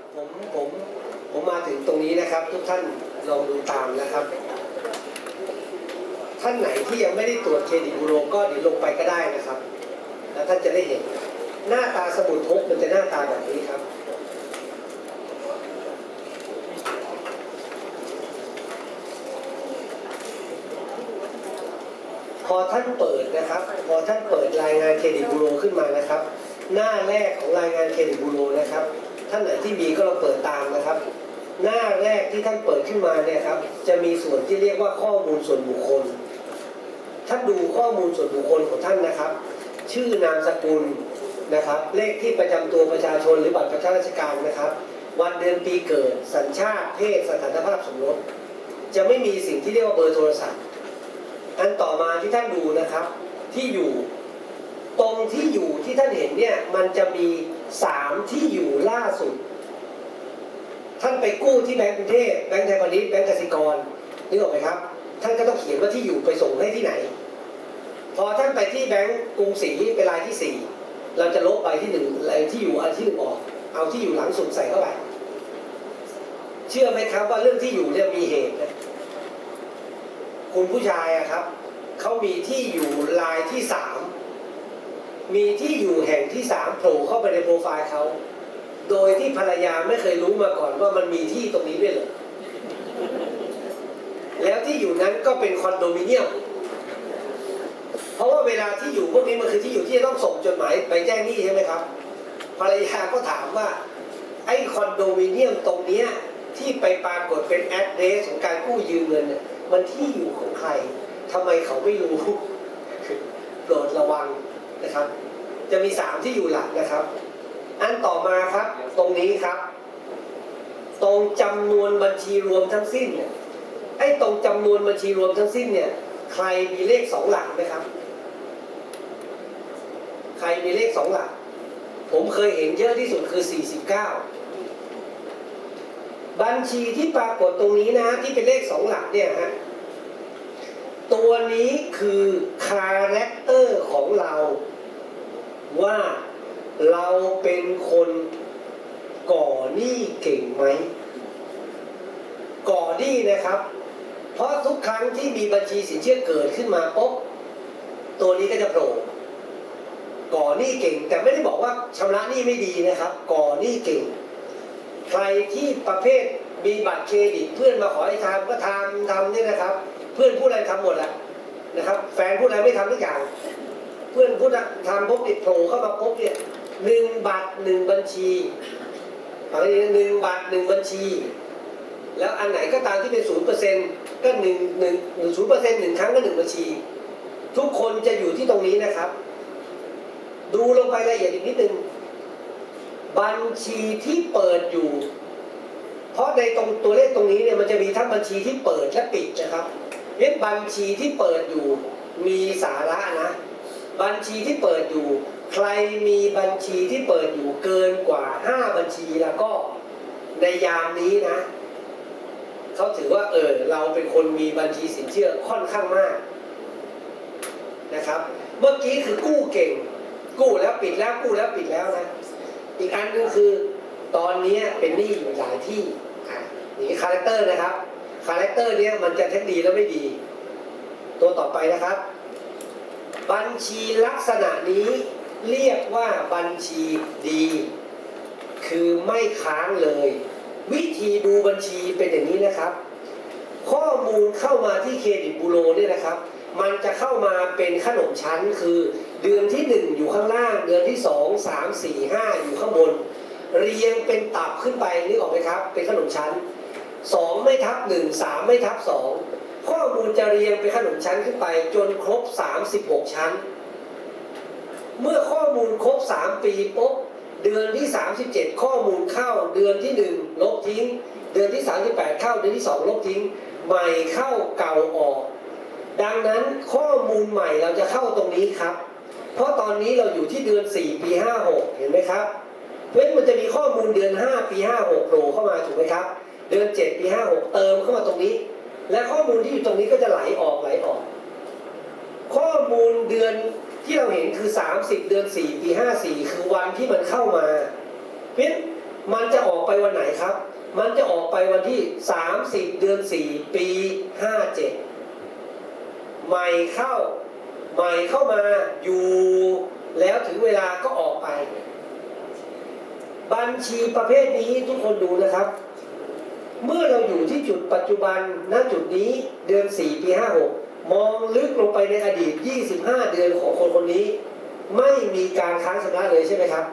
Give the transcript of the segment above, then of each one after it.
ผมผมมาถึงตรงนี้นะครับทุกท่านลองดูตามนะครับท่านไหนที่ยังไม่ได้ตรวจเครดิตบูโรก็เดี๋ยวลงไปก็ได้นะครับแล้วท่านจะได้เห็นหน้าตาสมุดพกมันจะหน้าตาแบบนี้ครับพอท่านเปิดนะครับพอท่านเปิดรายงานเครดิตบูโรขึ้นมานะครับหน้าแรกของรายงานเครดิตบูโรนะครับท่านไหนที่มีก็ลองเปิดตามนะครับหน้าแรกที่ท่านเปิดขึ้นมาเนี่ยครับจะมีส่วนที่เรียกว่าข้อมูลส่วนบุคคลท่านดูข้อมูลส่วนบุคคลของท่านนะครับชื่อนามสกุลนะครับเลขที่ประจำตัวประชาชนหรือบัตรประชาราชการนะครับวันเดือนปีเกิดสัญชาติเพศสถานภาพสมรสจะไม่มีสิ่งที่เรียกว่าเบอร์โทรศัพท์อันต่อมาที่ท่านดูนะครับที่อยู่ตรงที่อยู่ที่ท่านเห็นเนี่ยมันจะมี3ที่อยู่ล่าสุดท่านไปกู้ที่แบงก์กรุงเทพแบงก์ไทยพาณิชย์แบงก์กสิกรนึกออกไหมครับท่านก็ต้องเขียนว่าที่อยู่ไปส่งให้ที่ไหนพอท่านไปที่แบงก์กรุงศรีเป็นรายที่4เราจะลบไปที่1รายที่อยู่อันที่1ออกเอาที่อยู่หลังสุดใส่เข้าไปเชื่อไหมครับว่าเรื่องที่อยู่เนี่ยมีเหตุนะคุณผู้ชายอะครับเขามีที่อยู่รายที่3มีที่อยู่แห่งที่3โผล่เข้าไปในโปรไฟล์เขาโดยที่ภรรยาไม่เคยรู้มาก่อนว่ามันมีที่ตรงนี้ด้วยเลยแล้วที่อยู่นั้นก็เป็นคอนโดมิเนียมเพราะว่าเวลาที่อยู่พวกนี้มันคือที่อยู่ที่จะต้องส่งจดหมายไปแจ้งหนี้ใช่ไหมครับภรรยาก็ถามว่าไอ้คอนโดมิเนียมตรงนี้ที่ไปปรากฏเป็นแอดเดรสของการกู้ยืมเงินเนี่ยมันที่อยู่ของใครทำไมเขาไม่รู้โปรดระวังนะครับจะมี3ที่อยู่หลักนะครับอันต่อมาครับตรงนี้ครับตรงจำนวนบัญชีรวมทั้งสิ้นเนี่ยไอ้ตรงจำนวนบัญชีรวมทั้งสิ้นเนี่ยใครมีเลข2หลักไหมครับใครมีเลข2หลักผมเคยเห็นเยอะที่สุดคือ49บัญชีที่ปรากฏตรงนี้นะที่เป็นเลข2หลักเนี่ยฮะตัวนี้คือคาแรคเตอร์ของเราว่าเราเป็นคนก่อหนี้เก่งไหมก่อหนี้นะครับเพราะทุกครั้งที่มีบัญชีสินเชื่อเกิดขึ้นมาปุ๊บตัวนี้ก็จะโผล่ก่อหนี้เก่งแต่ไม่ได้บอกว่าชำระหนี้ไม่ดีนะครับก่อหนี้เก่งใครที่ประเภทมีบัตรเครดิตเพื่อนมาขอให้ทำก็ทำเนี่ยนะครับเพื่อนพูดอะไรทำหมดแหละนะครับแฟนพูดอะไรไม่ทำทุกอย่างเพื่อนพูดทำปุ๊บติดโผล่เข้ามาปุ๊บเนี่ย1 บัตร 1 บัญชีอะไร1 บัตร 1 บัญชีแล้วอันไหนก็ตามที่เป็น 0% ก็0% 1 ครั้งก็1 บัญชีทุกคนจะอยู่ที่ตรงนี้นะครับดูลงไปละเอียดอีกนิดนึงบัญชีที่เปิดอยู่เพราะในตรงตัวเลขตรงนี้เนี่ยมันจะมีทั้งบัญชีที่เปิดและปิดนะครับเพราะบัญชีที่เปิดอยู่มีสาระนะบัญชีที่เปิดอยู่ใครมีบัญชีที่เปิดอยู่เกินกว่า5 บัญชีแล้วก็ในยามนี้นะเขาถือว่าเราเป็นคนมีบัญชีสินเชื่อค่อนข้างมากนะครับเมื่อกี้คือกู้เก่งกู้แล้วปิดแล้วกู้แล้วปิดแล้วนะอีกอันนึงคือตอนนี้เป็นหนี้อยู่หลายที่นี่คาแรคเตอร์นะครับคาแรคเตอร์เนี้ยมันจะทั้งดีและไม่ดีตัวต่อไปนะครับบัญชีลักษณะนี้เรียกว่าบัญชีดีคือไม่ค้างเลยวิธีดูบัญชีเป็นอย่างนี้นะครับข้อมูลเข้ามาที่เครดิตบูโรเนี่ยนะครับมันจะเข้ามาเป็นขนมชั้นคือเดือนที่1อยู่ข้างล่างเดือนที่2 3 4 5อยู่ข้างบนเรียงเป็นตับขึ้นไปนึกออกไหมครับเป็นขนมชั้น2ไม่ทับ1 3ไม่ทับ2ข้อมูลจะเรียงเป็นขนมชั้นขึ้นไปจนครบ36ชั้นเมื่อข้อมูลครบ3 ปีปุ๊บเดือนที่37ข้อมูลเข้าเดือนที่1ลบทิ้งเดือนที่38เข้าเดือนที่2ลบทิ้งใหม่เข้าเก่าออกดังนั้นข้อมูลใหม่เราจะเข้าตรงนี้ครับเพราะตอนนี้เราอยู่ที่เดือน4 ปี 56เห็นไหมครับเพราะฉะนั้นมันจะมีข้อมูลเดือน5 ปี 56โผล่เข้ามาถูกไหมครับเดือน7 ปี 56เติมเข้ามาตรงนี้และข้อมูลที่อยู่ตรงนี้ก็จะไหลออกข้อมูลเดือนที่เราเห็นคือ30 เดือน4 ปี 54คือวันที่มันเข้ามาเพราะฉะนั้นมันจะออกไปวันไหนครับมันจะออกไปวันที่30 เดือน 4 ปี 57ใหม่เข้ามาอยู่แล้วถึงเวลาก็ออกไปบัญชีประเภทนี้ทุกคนดูนะครับเมื่อเราอยู่ที่จุดปัจจุบันณจุดนี้เดือน 4 ปี 56มองลึกลงไปในอดีต25 เดือนของคนคนนี้ไม่มีการค้างชำระเลยใช่ไหมครับ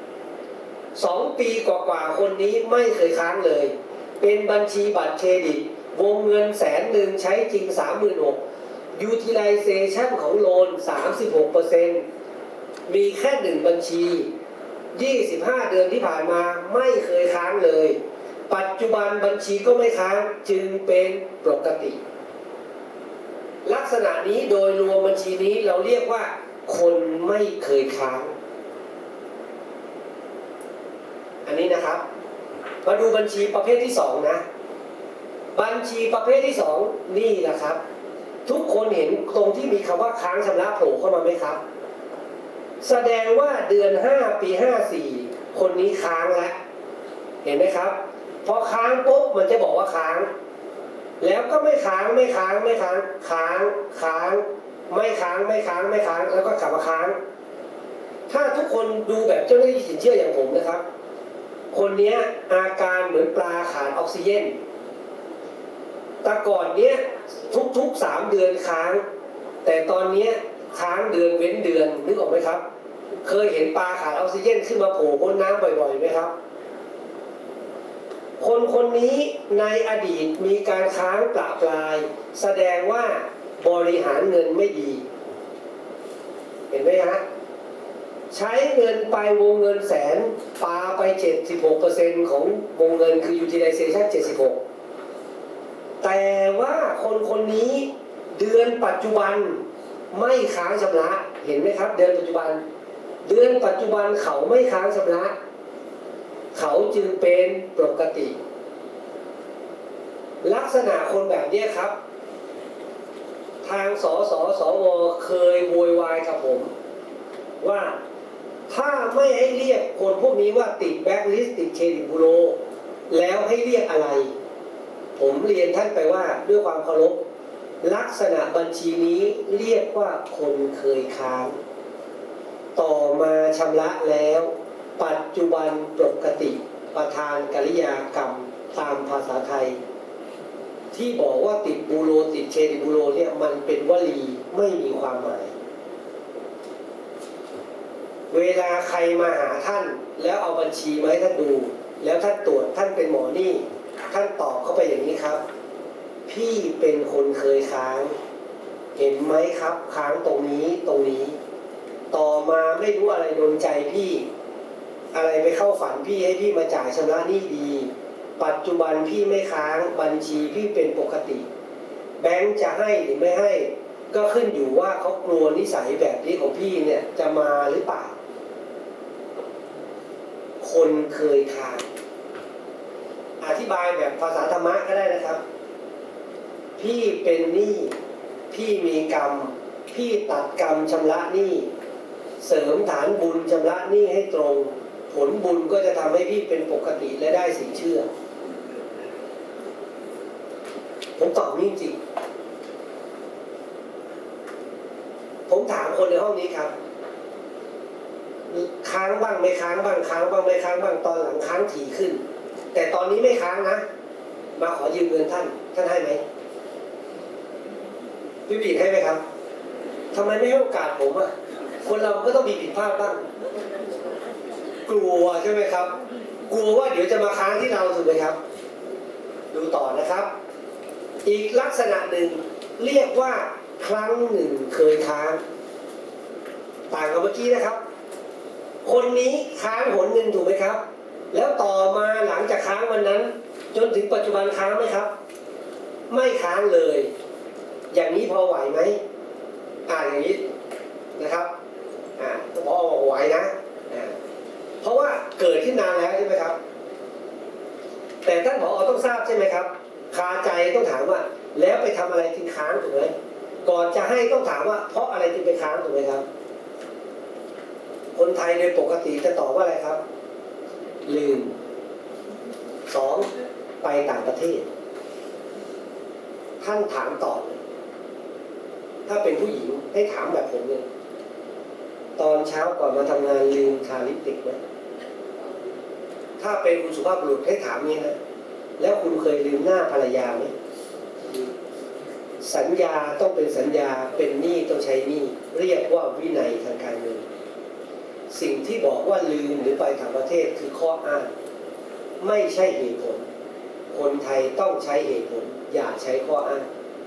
2 ปีกว่าคนนี้ไม่เคยค้างเลยเป็นบัญชีบัตรเครดิตวงเงิน100,000ใช้จริง 36,000 utilization ของโลน 36% มีแค่1บัญชี25 เดือนที่ผ่านมาไม่เคยค้างเลยปัจจุบันบัญชีก็ไม่ค้างจึงเป็นปกติลักษณะนี้โดยรวมบัญชีนี้เราเรียกว่าคนไม่เคยค้างอันนี้นะครับมาดูบัญชีประเภทที่2นะบัญชีประเภทที่2นี่นะครับทุกคนเห็นตรงที่มีคำว่าค้างชำระโผล่เข้ามาไหมครับแสดงว่าเดือน5 ปี 54คนนี้ค้างแล้วเห็นไหมครับพอค้างปุ๊บมันจะบอกว่าค้างแล้วก็ไม่ค้างค้างไม่ค้างไม่ค้างแล้วก็กลับมาค้างถ้าทุกคนดูแบบเจ้าหน้าที่สินเชื่ออย่างผมนะครับคนนี้อาการเหมือนปลาขาดออกซิเจนแต่ก่อนเนี้ยทุก3 เดือนค้างแต่ตอนนี้ค้างเดือนเว้นเดือนนึกออกไหมครับเคยเห็นปลาขาดออกซิเจนขึ้นมาโผล่พ้นน้ำบ่อยๆไหมครับคนนี้ในอดีตมีการค้างประปรายแสดงว่าบริหารเงินไม่ดีเห็นไหมฮะใช้เงินไปวงเงิน100,000ปาไป 76% ของวงเงินคือ utilization 76แต่ว่าคนนี้เดือนปัจจุบันไม่ค้างชำระเห็นไหมครับเดือนปัจจุบันเขาไม่ค้างชำระเขาจึงเป็นปกติลักษณะคนแบบนี้ครับทางสวเคยโวยวายกับผมว่าถ้าไม่ให้เรียกคนพวกนี้ว่าติดแบ็คลิสต์ติดเครดิตบูโรแล้วให้เรียกอะไรผมเรียนท่านไปว่าด้วยความเคารพลักษณะบัญชีนี้เรียกว่าคนเคยค้างต่อมาชำระแล้วปัจจุบันปกติประธานกริยากรรมตามภาษาไทยที่บอกว่าติดบูโรติดเครดิตบูโรเนี่ยมันเป็นวลีไม่มีความหมายเวลาใครมาหาท่านแล้วเอาบัญชีมาให้ท่านดูแล้วท่านตรวจท่านเป็นหมอนี่ท่านตอบเข้าไปอย่างนี้ครับพี่เป็นคนเคยค้างเห็นไหมครับค้างตรงนี้ต่อมาไม่รู้อะไรโดนใจพี่อะไรไปเข้าฝันพี่ให้พี่มาจ่ายชำระหนี้ดีปัจจุบันพี่ไม่ค้างบัญชีพี่เป็นปกติแบงค์จะให้หรือไม่ให้ก็ขึ้นอยู่ว่าเขากลัวนิสัยแบบนี้ของพี่เนี่ยจะมาหรือเปล่าคนเคยค้างอธิบายแบบภาษาธรรมะก็ได้นะครับพี่เป็นหนี้พี่มีกรรมพี่ตัดกรรมชำระหนี้เสริมฐานบุญชำระหนี้ให้ตรงผลบุญก็จะทำให้พี่เป็นปกติและได้สินเชื่อผมตอบนี่จริงผมถามคนในห้องนี้ครับค้างบ้างไม่ค้างบ้างค้างบ้างไม่ค้างบ้างตอนหลังค้างถี่ขึ้นแต่ตอนนี้ไม่ค้างนะมาขอยืมเงินท่านให้ไหมพี่บีให้ไหมครับทำไมไม่ให้โอกาสผมอ่ะคนเราก็ต้องมีผิดพลาดบ้างกลัวใช่ไหมครับกลัวว่าเดี๋ยวจะมาค้างที่เราถูกไหมครับดูต่อนะครับอีกลักษณะหนึ่งเรียกว่าครั้งหนึ่งเคยค้างต่างกับเมื่อกี้นะครับคนนี้ค้างหนหนึ่งถูกไหมครับแล้วต่อมาหลังจากค้างวันนั้นจนถึงปัจจุบันค้างไหมครับไม่ค้างเลยอย่างนี้พอไหวไหมอย่างนี้นะครับพอไหวนะเพราะว่าเกิดขึ้นนานแล้วใช่ไหมครับแต่ท่านผอ.ต้องทราบใช่ไหมครับคาใจต้องถามว่าแล้วไปทำอะไรถึงค้างถูกไหมก่อนจะให้ต้องถามว่าเพราะอะไรถึงไปค้างถูกไหมครับคนไทยโดยปกติจะตอบว่าอะไรครับลืมไปต่างประเทศท่านถามตอบเลยถ้าเป็นผู้หญิงให้ถามแบบผมเนี่ยตอนเช้าก่อนมาทำงานลืมทาลิปสติกไหมถ้าเป็นคุณสุภาพบุรุษให้ถามนี้นะแล้วคุณเคยลืมหน้าภรรยาไหมสัญญาต้องเป็นสัญญาเป็นหนี้ต้องใช้หนี้เรียกว่าวินัยทางการเงินสิ่งที่บอกว่าลืมหรือไปต่างประเทศคือข้ออ้างไม่ใช่เหตุผลคนไทยต้องใช้เหตุผลอย่าใช้ข้ออ้าง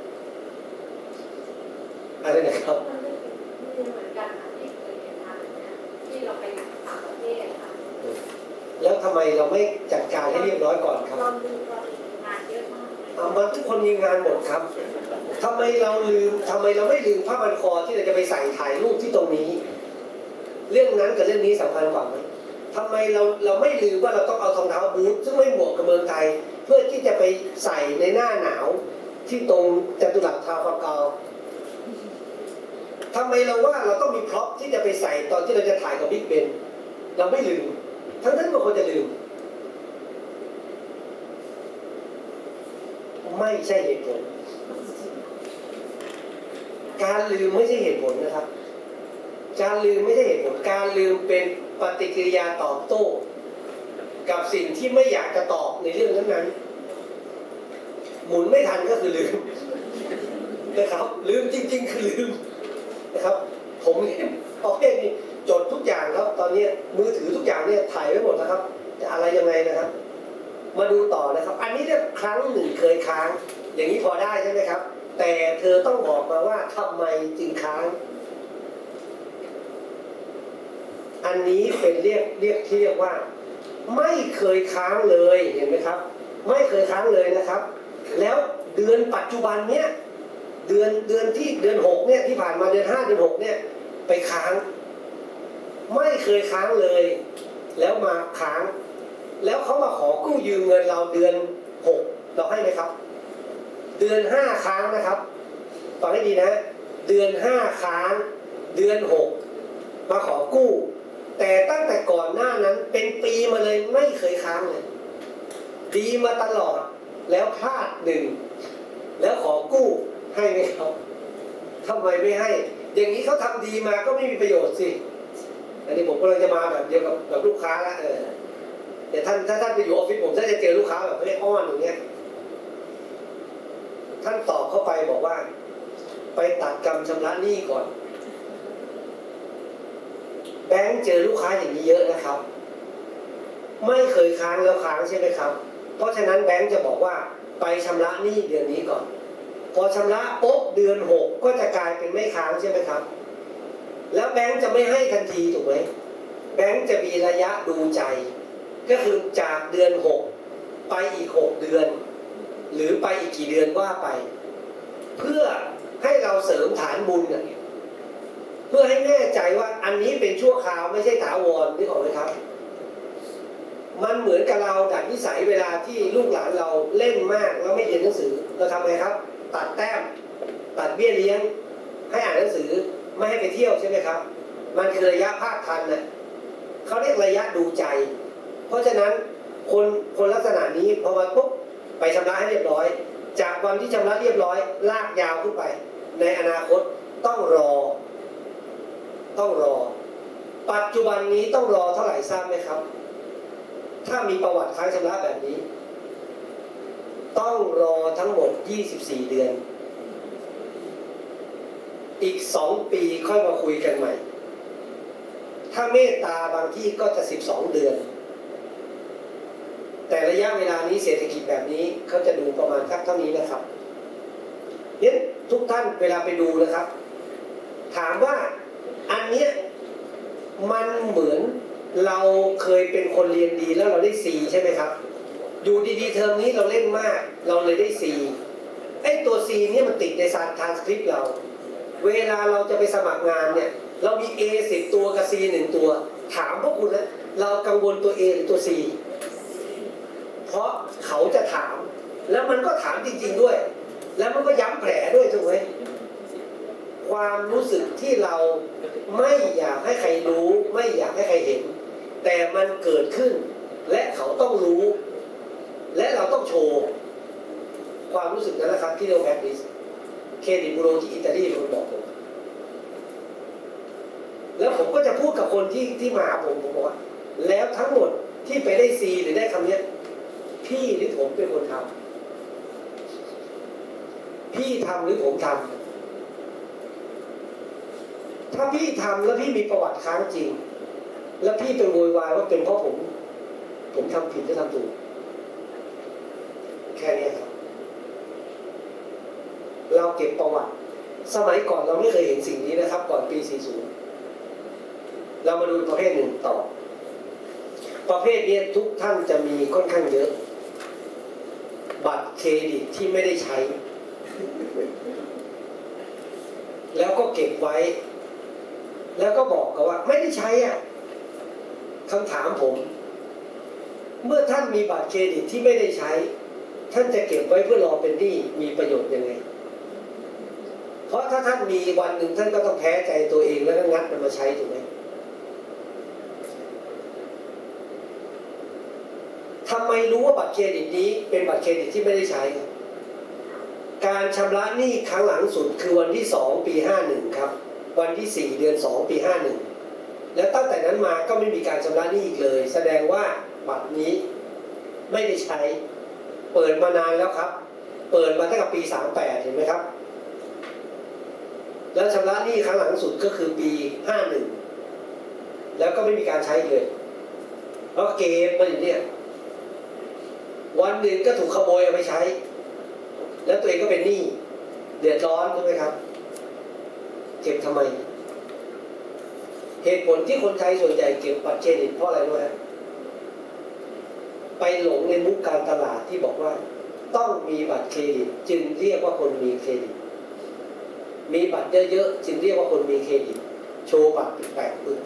อะไรนะครับเหมือนกันค่ะที่เคยเห็นทางนี้ที่เราไปต่างประเทศค่ะแล้วทำไมเราไม่จัดการให้เรียบร้อยก่อนครับเราลืมเรางานเยอะมากมันทุกคนมีงานหมดครับทำไมเราไม่ลืมผ้าพันคอที่เราจะไปใส่ถ่ายรูปที่ตรงนี้เรื่องนั้นกับเรื่องนี้สำคัญกว่าไหมทำไมเราไม่ลืมว่าเราต้องเอารองเท้าบูทซึ่งไม่เหมาะกับเมืองไทยเพื่อที่จะไปใส่ในหน้าหนาวที่ตรงจตุรัสทาวน์ฟาเกาทำไมเราว่าเราต้องมีพร็อพที่จะไปใส่ตอนที่เราจะถ่ายกับบิ๊กเบนเราไม่ลืมทั้งนั้นเราควรจะลืมไม่ใช่เหตุผลการลืมไม่ใช่เหตุผลนะครับการลืมไม่ใช่เหตุผลการลืมเป็นปฏิกิริยาตอบโต้กับสิ่งที่ไม่อยากจะตอบในเรื่องนั้นๆหมุนไม่ทันก็คือลืมนะครับลืมจริงๆคือลืมนะครับผมประเภทนี้จดทุกอย่างครับตอนนี้มือถือทุกอย่างเนี่ยถ่ายไว้หมดนะครับจะอะไรยังไงนะครับมาดูต่อนะครับอันนี้เนี่ยครั้งหนึ่งเคยค้างอย่างนี้พอได้ใช่ไหมครับแต่เธอต้องบอกมาว่าทำไมจึงค้างอันนี้เป็นเรียกที่เรียกว่าไม่เคยค้างเลยเห็นไหมครับไม่เคยค้างเลยนะครับแล้วเดือนปัจจุบันเนี้ยเดือนที่เดือน6เนี่ยที่ผ่านมาเดือน5เดือน6เนี่ยไปค้างไม่เคยค้างเลยแล้วมาค้างแล้วเขามาขอกู้ยืมเงินเราเดือน6เราให้ไหมครับเดือน5ค้างนะครับฟังให้ดีนะเดือน5ค้างเดือน6มาขอกู้แต่ตั้งแต่ก่อนหน้านั้นเป็นปีมาเลยไม่เคยค้างเลยดีมาตลอดแล้วพลาด1แล้วขอกู้ให้ไหมครับทำไมไม่ให้อย่างนี้เขาทำดีมาก็ไม่มีประโยชน์สิอันนี้ผมกำลังจะมาแบบเดียวกับลูกค้าละแต่ถ้าท่านไปอยู่ออฟฟิศผมถ้าจะเจอลูกค้าแบบไม่อ้อนอย่างเงี้ยท่านตอบเข้าไปบอกว่าไปตัดกรรมชำระหนี้ก่อนแบงค์เจอลูกค้าอย่างนี้เยอะนะครับไม่เคยค้างแล้วค้างใช่ไหมครับเพราะฉะนั้นแบงค์จะบอกว่าไปชำระหนี้เดือนนี้ก่อนพอชำระปุ๊บเดือน6ก็จะกลายเป็นไม่ค้างใช่ไหมครับแล้วแบงค์จะไม่ให้ทันทีถูกไหมแบงค์จะมีระยะดูใจก็คือจากเดือน6ไปอีก6เดือนหรือไปอีกกี่เดือนว่าไปเพื่อให้เราเสริมฐานบุญเพื่อให้แน่ใจว่าอันนี้เป็นชั่วคราวไม่ใช่ถาวรนี่ของเลยครับมันเหมือนกับเราดัดนิสัยเวลาที่ลูกหลานเราเล่นมากแล้วไม่เรียนหนังสือเราทำไงครับตัดแต้มตัดเบี้ยเลี้ยงให้อ่านหนังสือไม่ให้ไปเที่ยวใช่ไหมครับมันคือระยะภาคทันน่ะเขาเรียกระยะดูใจเพราะฉะนั้นคนลักษณะนี้พอมาปุ๊บไปชำระให้เรียบร้อยจากวันที่ชำระเรียบร้อยลากยาวขึ้นไปในอนาคตต้องรอปัจจุบันนี้ต้องรอเท่าไหร่ทราบไหมครับถ้ามีประวัติค้างชำระแบบนี้ต้องรอทั้งหมด24เดือนอีก2ปีค่อยมาคุยกันใหม่ถ้าเมตตาบางที่ก็จะ12เดือนแต่ระยะเวลานี้เศรษฐกิจแบบนี้เขาจะดูประมาณเท่านี้นะครับเนี่ยทุกท่านเวลาไปดูนะครับถามว่าอันเนี้ยมันเหมือนเราเคยเป็นคนเรียนดีแล้วเราได้ C ใช่ไหมครับอยู่ดีๆเทอมนี้เราเล่นมากเราเลยได้ C ไอ้ตัว C เนี่ยมันติดในทรานสคริปต์เราเวลาเราจะไปสมัครงานเนี่ยเรามี A 10ตัวกับ C 1ตัวถามพวกคุณนะเรากังวลตัว A หรือตัว C เพราะเขาจะถามแล้วมันก็ถามจริงๆด้วยแล้วมันก็ย้ำแผลด้วยถูกไหมความรู้สึกที่เราไม่อยากให้ใครรู้ไม่อยากให้ใครเห็นแต่มันเกิดขึ้นและเขาต้องรู้และเราต้องโชว์ความรู้สึกนั้นแหละครับที่เรียกว่าแบ็คลิสต์เครดิตบูโรที่อิตาลีเป็นคนบอกผมแล้วผมก็จะพูดกับคนที่มาหาผมบอกว่าแล้วทั้งหมดที่ไปได้ซีหรือได้คำนี้พี่หรือผมเป็นคนทำพี่ทำหรือผมทำถ้าพี่ทำแล้วพี่มีประวัติค้างจริงแล้วพี่ไปโวยวายว่าเป็นเพราะผมทำผิดหรือทำถูกแค่นี้ครับเราเก็บประวัติสมัยก่อนเราไม่เคยเห็นสิ่งนี้นะครับก่อนปี 40เรามาดูประเภทหนึ่งต่อประเภทนี้ทุกท่านจะมีค่อนข้างเยอะบัตรเครดิตที่ไม่ได้ใช้แล้วก็เก็บไว้แล้วก็บอกกันว่าไม่ได้ใช้อ่ะคำถามผมเมื่อท่านมีบัตรเครดิตที่ไม่ได้ใช้ท่านจะเก็บไว้เพื่อรอเป็นหนี้มีประโยชน์ยังไงเพราะถ้าท่านมีวันหนึ่งท่านก็ต้องแพ้ใจตัวเองแล้วก็งัดมันมาใช้ถูกไหมทำไมรู้ว่าบัตรเครดิตนี้เป็นบัตรเครดิตที่ไม่ได้ใช้การชำระหนี้ครั้งหลังสุดคือวันที่2 ปี 51ครับวันที่4 เดือน 2 ปี 51และตั้งแต่นั้นมาก็ไม่มีการชำระหนี้อีกเลยแสดงว่าบัตรนี้ไม่ได้ใช้เปิดมานานแล้วครับเปิดมาตั้งแต่ปี 38เห็นไหมครับแล้วชำระหนี้ครั้งหลังสุดก็คือปี 51แล้วก็ไม่มีการใช้เลยเพราะเกมมันอย่างนี้วันหนึ่งก็ถูกขโมยเอาไปใช้แล้วตัวเองก็เป็นหนี้เดือดร้อนใช่ไหมครับเก็บทำไมเหตุผลที่คนไทยส่วนใหญ่เก็บบัตรเครดิตเพราะอะไรรู้ไหมไปหลงในมุกการตลาดที่บอกว่าต้องมีบัตรเครดิตจึงเรียกว่าคนมีเครดิตมีบัตรเยอะๆจึงเรียกว่าคนมีเครดิตโชว์บัตรแปลกๆปึ๊บ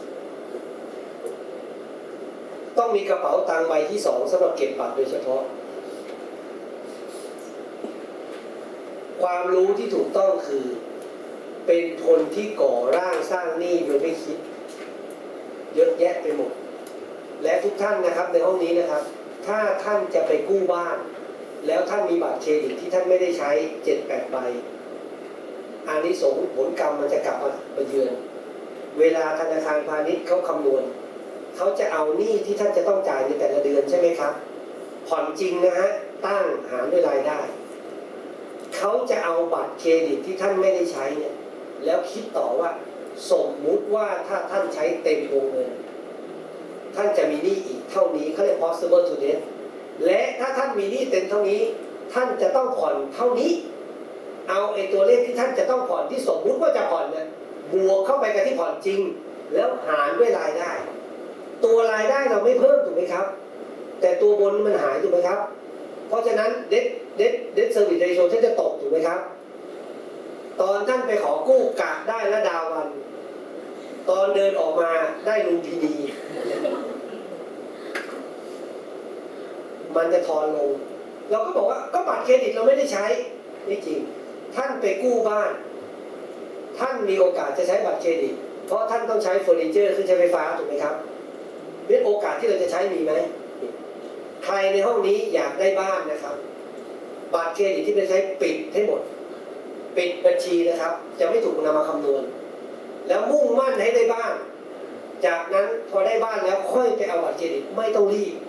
ต้องมีกระเป๋าตังค์ใบที่2สำหรับเก็บบัตรโดยเฉพาะความรู้ที่ถูกต้องคือเป็นคนที่ก่อร่างสร้างหนี้โดยไม่คิดเยอะแยะไปหมดและทุกท่านนะครับในห้องนี้นะครับถ้าท่านจะไปกู้บ้านแล้วท่านมีบัตรเครดิตที่ท่านไม่ได้ใช้ 7-8 ใบอานิสงส์ผลกรรมมันจะกลับมาเยือนเวลาธนาคารพาณิชย์เขาคำนวณเขาจะเอาหนี้ที่ท่านจะต้องจ่ายในแต่ละเดือนใช่ไหมครับผ่อนจริงนะฮะตั้งหารด้วยรายได้เขาจะเอาบัตรเครดิตที่ท่านไม่ได้ใช้เนี่ยแล้วคิดต่อว่าสมมุติว่าถ้าท่านใช้เต็มวงเงินท่านจะมีหนี้อีกเท่านี้เขาเรียก possible to debt และถ้าท่านมีหนี้เต็มเท่านี้ท่านจะต้องผ่อนเท่านี้เอาไอ้ตัวเลขที่ท่านจะต้องผ่อนที่สมมุติว่าจะผ่อนเนี่ยบวกเข้าไปกับที่ผ่อนจริงแล้วหารด้วยรายได้ตัวรายได้เราไม่เพิ่มถูกไหมครับแต่ตัวบนมันหายถูกไหมครับเพราะฉะนั้นdebt service ratio ท่านจะตกถูกไหมครับตอนท่านไปขอกู้กะได้ละดาวันตอนเดินออกมาได้ลุมพินีมันจะทอนลงเราก็บอกว่าก็บัตรเครดิตเราไม่ได้ใช้ไม่จริงท่านไปกู้บ้านท่านมีโอกาสจะใช้บัตรเครดิตเพราะท่านต้องใช้เฟอร์นิเจอร์เครื่องใช้ไฟฟ้าถูกไหมครับเป็นโอกาสที่เราจะใช้มีไหมใครในห้องนี้อยากได้บ้านนะครับบัตรเครดิตที่ไม่ใช้ปิดให้หมดปิดบัญชีนะครับจะไม่ถูกนำมาคำนวณแล้วมุ่งมั่นให้ได้บ้านจากนั้นพอได้บ้านแล้วค่อยไปเอาบัตรเครดิตไม่ต้องรีบ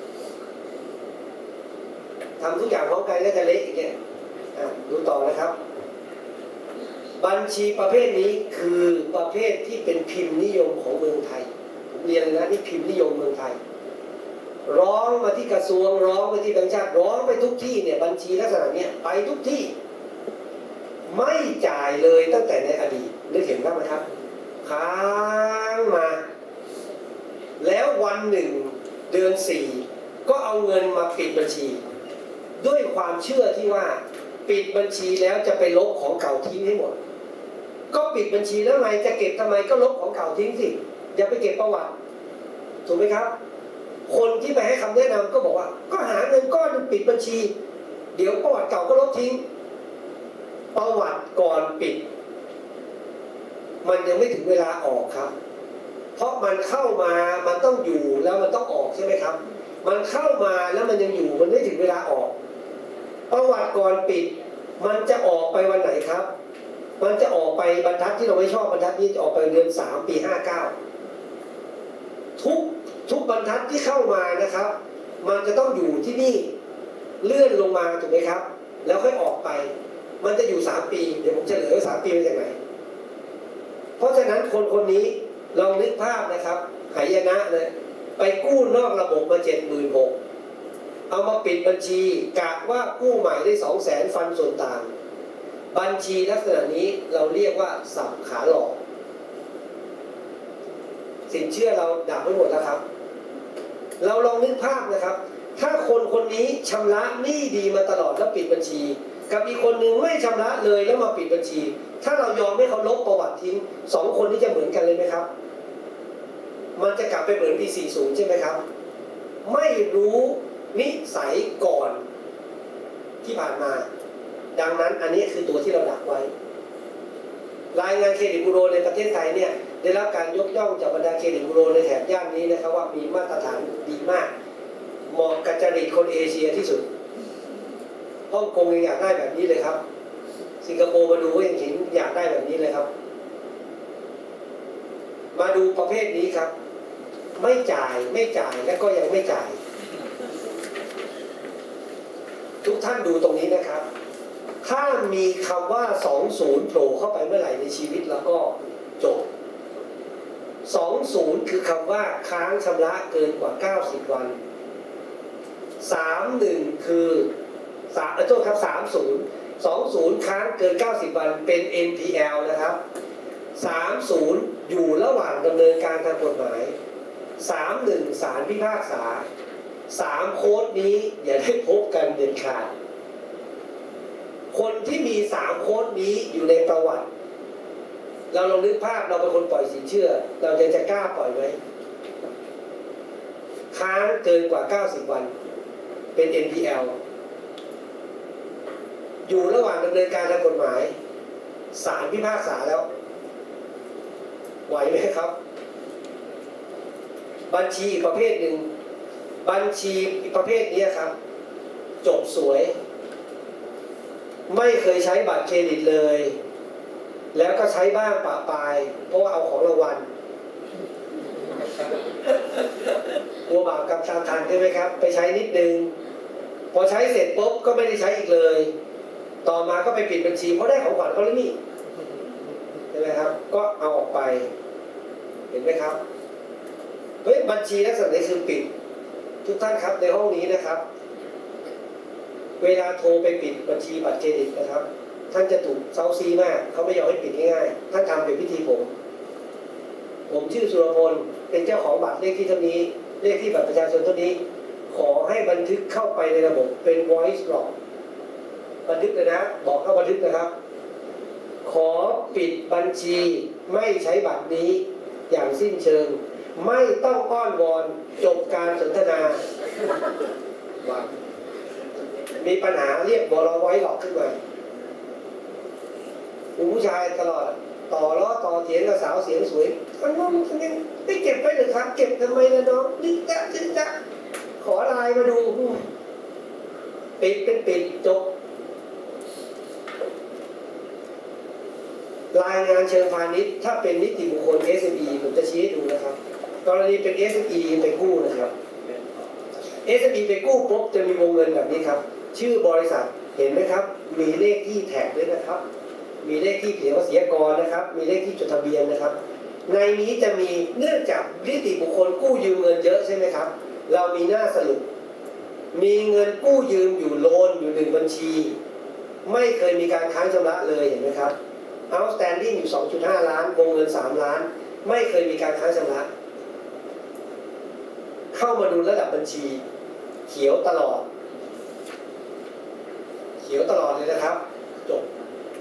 ทำทุกอย่างพร้อมกันก็จะเละอีกเนี่ยดูต่อนะครับบัญชีประเภทนี้คือประเภทที่เป็นพิมพ์นิยมของเมืองไทยผมเรียนเลยนะนี่พิมพ์นิยมเมืองไทยร้องมาที่กระทรวงร้องไปที่แบงก์ชาติร้องไปทุกที่เนี่ยบัญชีลักษณะเนี้ยไปทุกที่ไม่จ่ายเลยตั้งแต่ในอดีตนึกเห็นบ้างไหมครับค้างมาแล้ววันหนึ่งเดือน4ก็เอาเงินมาปิดบัญชีด้วยความเชื่อที่ว่าปิดบัญชีแล้วจะไปลบของเก่าทิ้งให้หมดก็ปิดบัญชีแล้วไงจะเก็บทำไมก็ลบของเก่าทิ้งสิอย่าไปเก็บประวัติถูกไหมครับคนที่ไปให้คำแนะนำก็บอกว่าก็หาเงินก้อนนึงปิดบัญชีเดี๋ยวประวัติเก่าก็ลบทิ้งประวัติก่อนปิดมันยังไม่ถึงเวลาออกครับเพราะมันเข้ามามันต้องอยู่แล้วมันต้องออกใช่ไหมครับมันเข้ามาแล้วมันยังอยู่มันไม่ถึงเวลาออกประวัติก่อนปิดมันจะออกไปวันไหนครับมันจะออกไปบรรทัดที่เราไม่ชอบบรรทัดนี้จะออกไปเดือน3 ปี 59ทุกบรรทัดที่เข้ามานะครับมันจะต้องอยู่ที่นี่เลื่อนลงมาถูกไหมครับแล้วค่อยออกไปมันจะอยู่3 ปีเดี๋ยวผมจะเฉลยว่า3 ปีมาจากไหนเพราะฉะนั้นคนนี้ลองนึกภาพนะครับหายนะเลยไปกู้นอกระบบมา 76,000 เอามาปิดบัญชีกะว่ากู้ใหม่ได้ 200,000 ฟันส่วนต่างบัญชีลักษณะนี้เราเรียกว่าสับขาหลอกสินเชื่อเราดับไปหมดแล้วครับเราลองนึกภาพนะครับถ้าคนนี้ชำระหนี้ดีมาตลอดแล้วปิดบัญชีกับอีกคนนึงไม่ชำระเลยแล้วมาปิดบัญชีถ้าเรายอมให้เขาลบประวัติทิ้ง2 คนนี้จะเหมือนกันเลยไหมครับมันจะกลับไปเหมือนปี 40 ใช่ไหมครับไม่รู้นิสัยก่อนที่ผ่านมาดังนั้นอันนี้คือตัวที่เราดักไว้รายงานเครดิตบูโรในประเทศไทยเนี่ยได้รับการยกย่องจากบรรดาเครดิตบูโรในแถบย่านนี้นะครับว่ามีมาตรฐานดีมากเหมาะกับจริตคนเอเชียที่สุดฮ่องกงยังอยากได้แบบนี้เลยครับสิงคโปร์มาดูก็ยังเห็นอยากได้แบบนี้เลยครับมาดูประเภทนี้ครับไม่จ่ายและก็ยังไม่จ่ายทุกท่านดูตรงนี้นะครับถ้ามีคำว่า20โผล่เข้าไปเมื่อไหร่ในชีวิตแล้วก็จบ20คือคำว่าค้างชำระเกินกว่า90 วัน31คือโทษครับ20ค้างเกิน90 วันเป็น NPL นะครับ30อยู่ระหว่างดำเนินการทางกฎหมาย31ศาลพิพากษา3โค้ดนี้อย่าได้พบกันเด็ดขาดคนที่มี3โค้ดนี้อยู่ในประวัติเราลองนึกภาพเราเป็นคนปล่อยสินเชื่อเราจะกล้าปล่อยไหมค้างเกินกว่า90 วันเป็น NPL อยู่ระหว่างดำเนินการทางกฎหมายศาลพิพากษาแล้วไหวไหมครับบัญชีประเภทหนึ่งบัญชีประเภทนี้ครับจบสวยไม่เคยใช้บัตรเครดิตเลยแล้วก็ใช้บ้างปะปายเพราะว่าเอาของรางวัลกลัวบาปกรรมตามทันใช่ไหมครับไปใช้นิดนึงพอใช้เสร็จปุ๊บก็ไม่ได้ใช้อีกเลยต่อมาก็ไปปิดบัญชีเพราะได้ของขวัญเขาแล้วนี่ใช่ไหมครับก็เอาออกไปเห็นไหมครับเฮ้ยบัญชีลักษณะนี้คือปิดทุกท่านครับในห้องนี้นะครับเวลาโทรไปปิดบัญชีบัตรเครดิตนะครับท่านจะถูกเซาซีมากเขาไม่ยอมให้ปิดง่ายๆท่านทำเป็นพิธีผมชื่อสุรพลเป็นเจ้าของบัตรเลขที่เท่านี้เลขที่บัตรประชาชนเท่านี้ขอให้บันทึกเข้าไปในระบบเป็น voice log บันทึกเลยนะบอกเข้าบันทึกนะครับขอปิดบัญชีไม่ใช้บัตรนี้อย่างสิ้นเชิงไม่ต้องอ้อนวอนจบการสนทนาว่ามีปัญหาเรียกบรไว้หลอกขึ้นมาผู้ชายตลอดต่อล้อต่อเถียงกับสาวเสียงสวยน้องยังไม่เก็บไปหรือครับเก็บทำไมนะน้องดึงจะขอไลน์มาดูปิดเป็นปิดจบรายงานเชิงพาณิชย์ถ้าเป็นนิติบุคคล SME ผมจะชี้ให้ดูนะครับกรณีเป็น SME ไปกู้นะครับ SME ไปกู้ปุ๊บจะมีวงเงินแบบนี้ครับชื่อบริษัทเห็นไหมครับมีเลขที่แท็กด้วยนะครับมีเลขที่เสียภาษีอากรนะครับมีเลขที่จดทะเบียนนะครับในนี้จะมีเนื่องจากนิติบุคคลกู้ยืมเงินเยอะใช่ไหมครับเรามีหน้าสรุปมีเงินกู้ยืมอยู่โลนอยู่1บัญชีไม่เคยมีการค้างชำระเลยเห็นไหมครับ outstanding อยู่ 2.5 ล้านวงเงิน3 ล้านไม่เคยมีการค้างชำระเข้ามาดูระดับบัญชีเขียวตลอดเลยนะครับจบ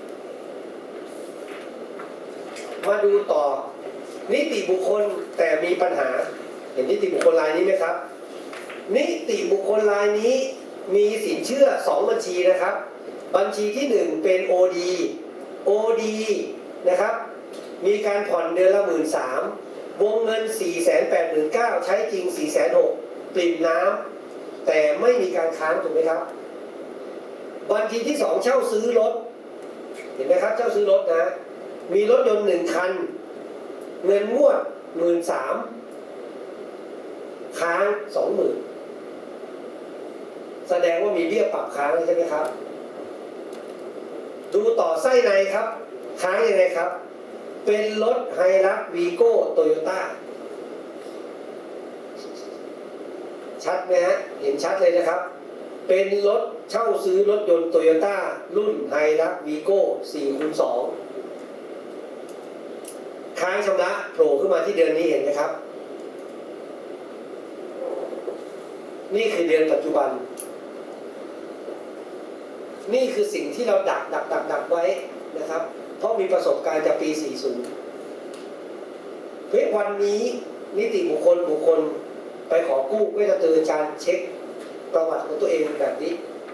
มาดูต่อนิติบุคคลแต่มีปัญหาเห็นนิติบุคคลรายนี้ไหมครับนิติบุคคลรายนี้มีสินเชื่อ2บัญชีนะครับบัญชีที่1เป็น OD นะครับมีการผ่อนเดือนละ 13,000 วงเงิน 489,000 ใช้จริง 460,000 ปริ่มน้ำแต่ไม่มีการค้างถูกไหมครับบัญชีที่2เช่าซื้อรถเห็นไหมครับเช่าซื้อรถนะมีรถยนต์1คันเงินงวด 13,000 ค้าง 20,000 แสดงว่ามีเบี้ยปรับค้างใช่ไหมครับดูต่อไส้ในครับค้างยังไงครับเป็นรถไฮรักวีโก้โตโยต้าชัดไหมฮะเห็นชัดเลยนะครับเป็นรถเช่าซื้อรถยนต์โตโยต้ารุ่นไฮรักวีโก้ 4x2 ค้างชำระโผล่ขึ้นมาที่เดือนนี้เห็นไหมครับนี่คือเดือนปัจจุบันนี่คือสิ่งที่เราดักไว้นะครับเพราะมีประสบการณ์จากปี 40 เพื่อวันนี้นิติบุคคลไปขอกู้ก็จะเจอการเช็คประวัติของตัวเองแบบนี้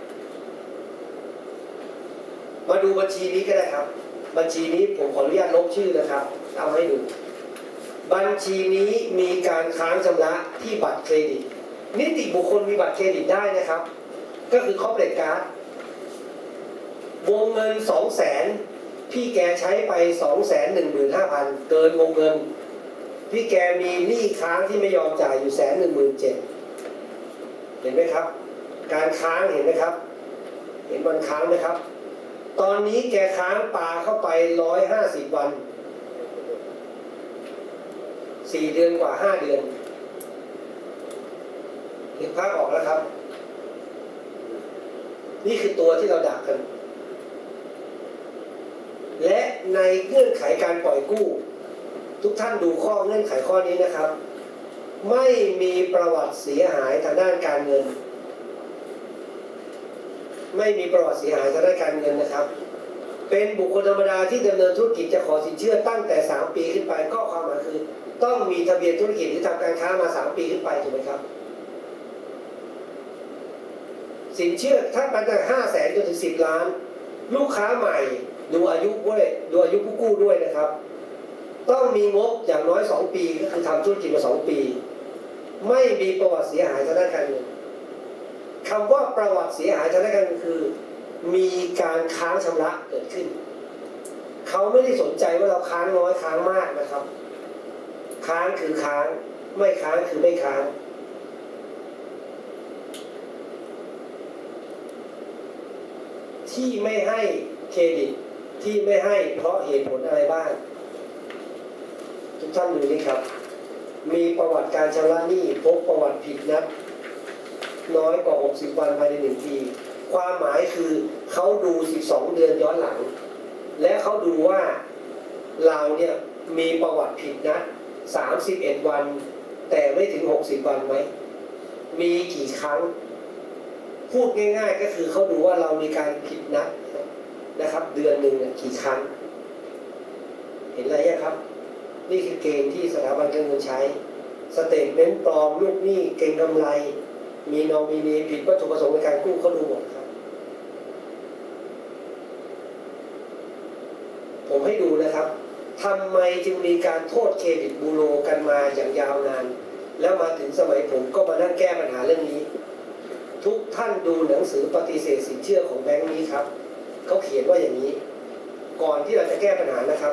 มาดูบัญชีนี้ก็ได้ครับบัญชีนี้ผมขออนุญาตลบชื่อนะครับเอาให้ดูบัญชีนี้มีการค้างชำระที่บัตรเครดิตนิติบุคคลมีบัตรเครดิตได้นะครับก็คือคอร์ปอเรทการ์ดวงเงิน 200,000 พี่แกใช้ไป 215,000 เกินวงเงินพี่แกมีหนี้ค้างที่ไม่ยอมจ่ายอยู่ 117,000 เห็นไหมครับการค้างเห็นไหมครับเห็นวันค้างไหมครับตอนนี้แกค้างปลาเข้าไป150 วัน4 เดือนกว่า5 เดือนเห็นภาพออกแล้วครับนี่คือตัวที่เราดักกันและในเงื่อนไขการปล่อยกู้ทุกท่านดูข้อเงื่อนไขข้อนี้นะครับไม่มีประวัติเสียหายทางด้านการเงินไม่มีประวัติเสียหายทางด้านการเงินนะครับเป็นบุคคลธรรมดาที่ดำเนินธุรกิจจะขอสินเชื่อตั้งแต่3 ปีขึ้นไปก็ความหมายคือต้องมีทะเบียนธุรกิจหรือทำการค้ามา3 ปีขึ้นไปถูกไหมครับสินเชื่อถ้าตั้งแต่500,000 จนถึง10 ล้านลูกค้าใหม่ดูอายุด้วยดูอายุผู้กู้ด้วยนะครับต้องมีงบอย่างน้อย2 ปีก็คือทำธุรกิจมา2 ปีไม่มีประวัติเสียหายทางด้านการเงินคำว่าประวัติเสียหายทางด้านการเงินคือมีการค้างชำระเกิดขึ้นเขาไม่ได้สนใจว่าเราค้างน้อยค้างมากนะครับค้างคือค้างไม่ค้างคือไม่ค้างที่ไม่ให้เครดิตที่ไม่ให้เพราะเหตุผลอะไรบ้างทุกท่านดูนี่ครับมีประวัติการชำระหนี้พบประวัติผิดนัดน้อยกว่า60 วันภายใน1 ปีความหมายคือเขาดู12 เดือนย้อนหลังและเขาดูว่าเราเนี่ยมีประวัติผิดนัด31 วันแต่ไม่ถึง60 วันไหมมีกี่ครั้งพูดง่ายๆก็คือเขาดูว่าเรามีการผิดนัดนะครับเดือนหนึ่งกี่ครั้งเห็นอะไรยังครับนี่คือเกณฑ์ที่สถาบันการเงินใช้สเตทเมนต์ปลอมลูกหนี้เก็งกำไรมีนอมินีผิดวัตถุประสงค์ในการกู้เขาดูหมดครับผมให้ดูนะครับทำไมจึงมีการโทษเครดิตบูโรกันมาอย่างยาวนานแล้วมาถึงสมัยผมก็มานั่งแก้ปัญหาเรื่องนี้ทุกท่านดูหนังสือปฏิเสธสินเชื่อของแบงค์นี้ครับเขาเขียนว่าอย่างนี้ก่อนที่เราจะแก้ปัญหานะครับ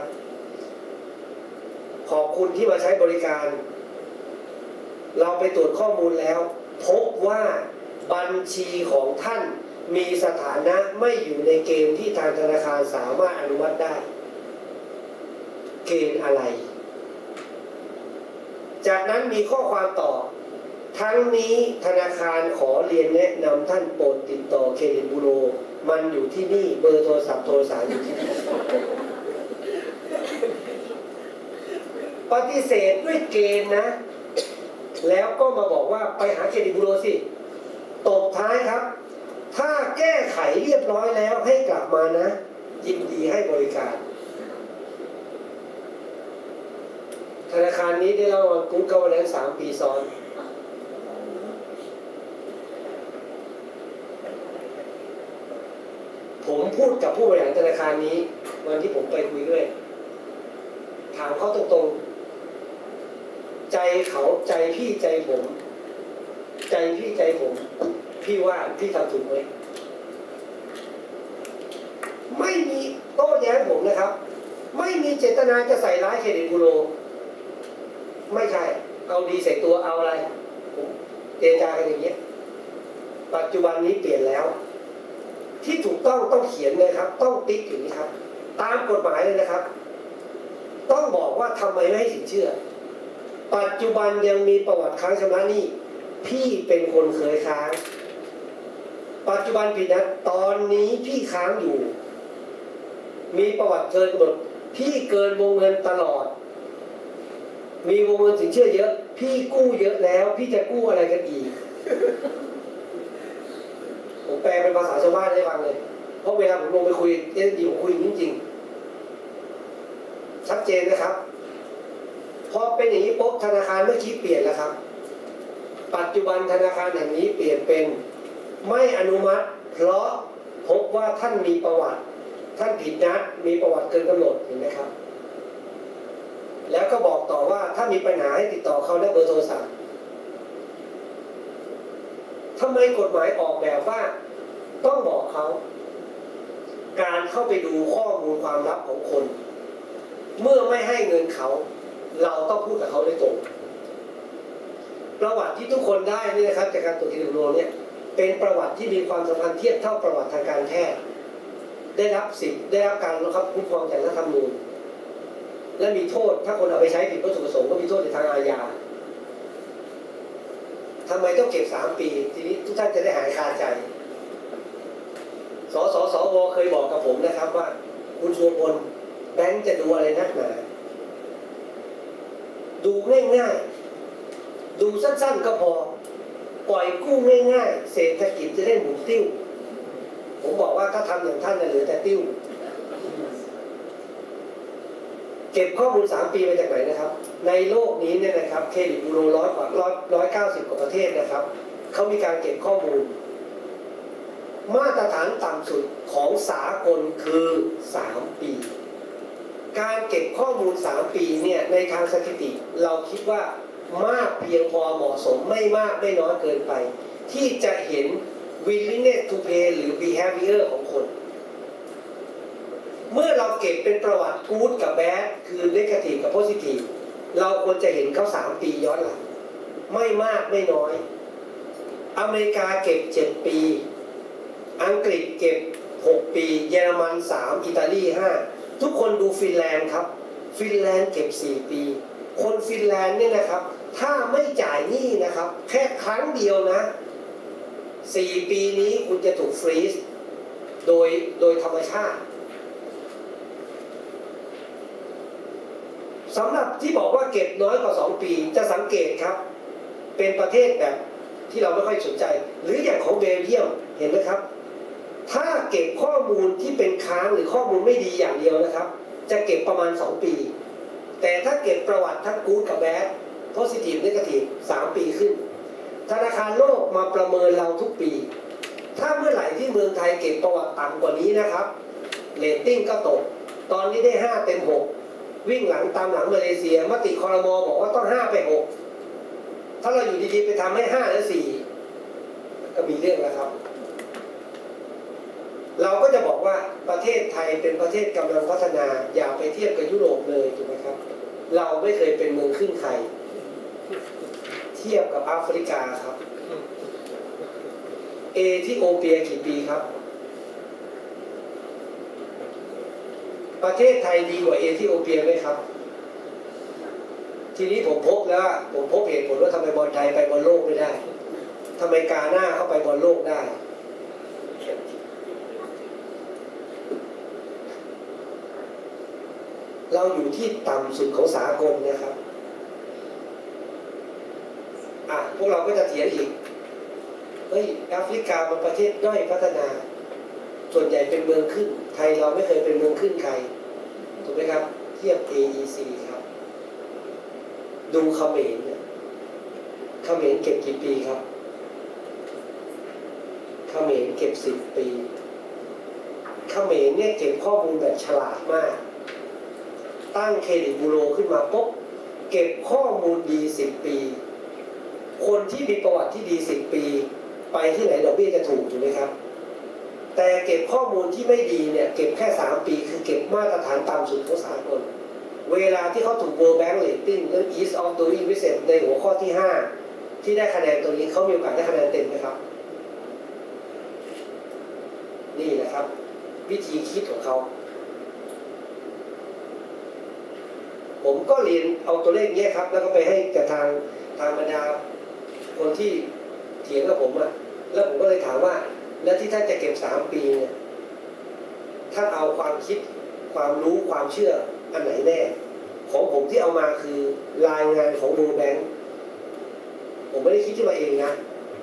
ขอบคุณที่มาใช้บริการเราไปตรวจข้อมูลแล้วพบว่าบัญชีของท่านมีสถานะไม่อยู่ในเกณฑ์ที่ทางธนาคารสามารถอนุมัติได้เกณฑ์อะไรจากนั้นมีข้อความต่อทั้งนี้ธนาคารขอเรียนแนะนำท่านโปรดติดต่อเครดิตบูโรมันอยู่ที่นี่เบอร์โทรศัพท์โทรสารอยู่ที่นี่ปฏิเสธด้วยเกณฑ์นะแล้วก็มาบอกว่าไปหาเครดิตบูโรสิตบท้ายครับถ้าแก้ไขเรียบร้อยแล้วให้กลับมานะยินดีให้บริการธนาคารนี้ได้รางวัลGood Governance 3 ปีซ้อนผมพูดกับผู้บริหารธนาคารนี้วันที่ผมไปคุยด้วยถามเขาตรงๆใจเขาใจพี่ใจผมใจพี่ใจผมพี่ว่าพี่ทำถูกไหมไม่มีโต้แย้งผมนะครับไม่มีเจตนาจะใส่ร้ายเครดิตบูโรไม่ใช่เอาดีใส่ตัวเอาอะไรผมเจรจากันอย่างเงี้ยปัจจุบันนี้เปลี่ยนแล้วที่ถูกต้องเขียนเลยครับต้องติ๊กอย่างนี้ครับตามกฎหมายเลยนะครับต้องบอกว่าทำไมไม่ให้สินเชื่อปัจจุบันยังมีประวัติค้างชำระหนี้พี่เป็นคนเคยค้างปัจจุบันผิดนะตอนนี้พี่ค้างอยู่มีประวัติเกินกำหนดพี่เกินวงเงินตลอดมีวงเงินสินเชื่อเยอะพี่กู้เยอะแล้วพี่จะกู้อะไรกันอีกผมแปลเป็นภาษาชาวบ้านให้ฟังเลยเพราะเวลาผมลงไปคุยดีผมคุยจริงๆชัดเจนนะครับพอเป็นอย่างนี้ปุ๊บธนาคารเมื่อกี้เปลี่ยนแล้วครับปัจจุบันธนาคารแห่งนี้เปลี่ยนเป็นไม่อนุมัติเพราะพบว่าท่านมีประวัติท่านผิดนัดมีประวัติเกินกำหนดเห็นไหมครับแล้วก็บอกต่อว่าถ้ามีปัญหาให้ติดต่อเขาได้เบอร์โทรศัพท์ทำไมกฎหมายออกแบบว่าต้องบอกเขาการเข้าไปดูข้อมูลความลับของคนเมื่อไม่ให้เงินเขาเราต้องพูดกับเขาได้ตรงประวัติที่ทุกคนได้นี่นะครับจากการตรวจเครดิตบูโรเนี่ยเป็นประวัติที่มีความสัมพันธ์เทียบเท่าประวัติทางการแพทย์ได้รับสิทธิ์ได้รับการคุ้มครองจากรัฐธรรมนูญและมีโทษถ้าคนเอาไปใช้ผิดวัตถุประสงค์ก็มีโทษในทางอาญาทำไมต้องเก็บ3 ปีทีนี้ทุกท่านจะได้หายคาใจสวเคยบอกกับผมนะครับว่าคุณชัวพลแบงค์จะดูอะไรนักหนาดูง่ายๆดูสั้นๆก็พอปล่อยกู้ง่ายๆเศรษฐกิจจะได้หมุนติ้วผมบอกว่าถ้าทำอย่างท่านเหลือแต่ติ้วเก็บข้อมูล3 ปีมาจากไหนนะครับในโลกนี้เนี่ยนะครับเครดิตบูโร190 กว่าประเทศนะครับเขามีการเก็บข้อมูลมาตรฐานต่ำสุดของสากลคือ3 ปีการเก็บข้อมูล3 ปีเนี่ยในทางสถิติเราคิดว่ามากเพียงพอเหมาะสมไม่มากไม่น้อยเกินไปที่จะเห็น willingness to pay หรือ behavior ของคนเมื่อเราเก็บเป็นประวัติ good กับ bad คือ negative กับ positive เราควรจะเห็นเขา3 ปีย้อนหลังไม่มากไม่น้อยอเมริกาเก็บ7 ปีอังกฤษเก็บ6 ปีเยอรมัน3อิตาลี5ทุกคนดูฟินแลนด์ครับฟินแลนด์เก็บ4 ปีคนฟินแลนด์เนี่ยนะครับถ้าไม่จ่ายหนี้นะครับแค่ครั้งเดียวนะ4 ปีนี้คุณจะถูกฟรีซโดยธรรมชาติสำหรับที่บอกว่าเก็บน้อยกว่า2 ปีจะสังเกตครับเป็นประเทศแบบที่เราไม่ค่อยสนใจหรืออย่างของเบลเยียมเห็นไหมครับถ้าเก็บข้อมูลที่เป็นค้างหรือข้อมูลไม่ดีอย่างเดียวนะครับจะเก็บประมาณ2 ปีแต่ถ้าเก็บประวัติทั้งกู๊ดกับแบด positive negative 3 ปีขึ้นธนาคารโลกมาประเมินเราทุกปีถ้าเมื่อไหร่ที่เมืองไทยเก็บประวัติต่ำกว่านี้นะครับเรตติ้งก็ตกตอนนี้ได้5 เต็ม 6วิ่งหลังตามหลังมาเลเซียมติครม.บอกว่าต้อง5 ไป 6ถ้าเราอยู่ดีๆไปทำให้5 หรือ 4ก็มีเรื่องแล้วครับเราก็จะบอกว่าประเทศไทยเป็นประเทศกำลังพัฒนาอย่าไปเทียบกับยุโรปเลยถูกไหมครับเราไม่เคยเป็นเมืองขึ้นใครเทียบกับแอฟริกาครับเอธิโอเปียกี่ปีครับประเทศไทยดีกว่าเอธิโอเปียไหมครับทีนี้ผมพบเหตุผลว่าทำไมบอลไทยไปบอลโลกไม่ได้ทำไมกาหน้าเข้าไปบอลโลกได้เราอยู่ที่ต่ำสุดของสากลนะครับพวกเราก็จะเถียงอีกเฮ้ยแอฟริกาเป็นประเทศด้อยพัฒนาส่วนใหญ่เป็นเมืองขึ้นไทยเราไม่เคยเป็นเมืองขึ้นใครถูกไหมครับเทียบ AEC ครับดูเขมรเนี่ยเขมรเก็บกี่ปีครับเขมรเก็บ10 ปีเขมรเนี่ยเก็บข้อมูลแบบฉลาดมากตั้งเครดิตบูโรขึ้นมาปุ๊บเก็บข้อมูลดี10 ปีคนที่มีประวัติที่ดี10 ปีไปที่ไหนดอกเบี้ยจะถูกไหมครับแต่เก็บข้อมูลที่ไม่ดีเนี่ยเก็บแค่3 ปีคือเก็บมาตรฐานต่ำสุดของสากลเวลาที่เขาถูก World Bank Rating เรื่อง Ease of Doing Business ในหัวข้อที่5ที่ได้คะแนนตัวนี้เขามีโอกาสได้คะแนนเต็มไหมครับนี่แหละครับวิธีคิดของเขาผมก็เรียนเอาตัวเลขนี้ครับแล้วก็ไปให้กับทางบรรดาคนที่เถียงกับผมแล้วผมก็เลยถามว่าแล้วที่ท่านจะเก็บ3 ปีเนี่ยท่านเอาความคิดความรู้ความเชื่ออันไหนแน่ของผมที่เอามาคือรายงานของ World Bank ผมไม่ได้คิดขึ้นมาเองนะ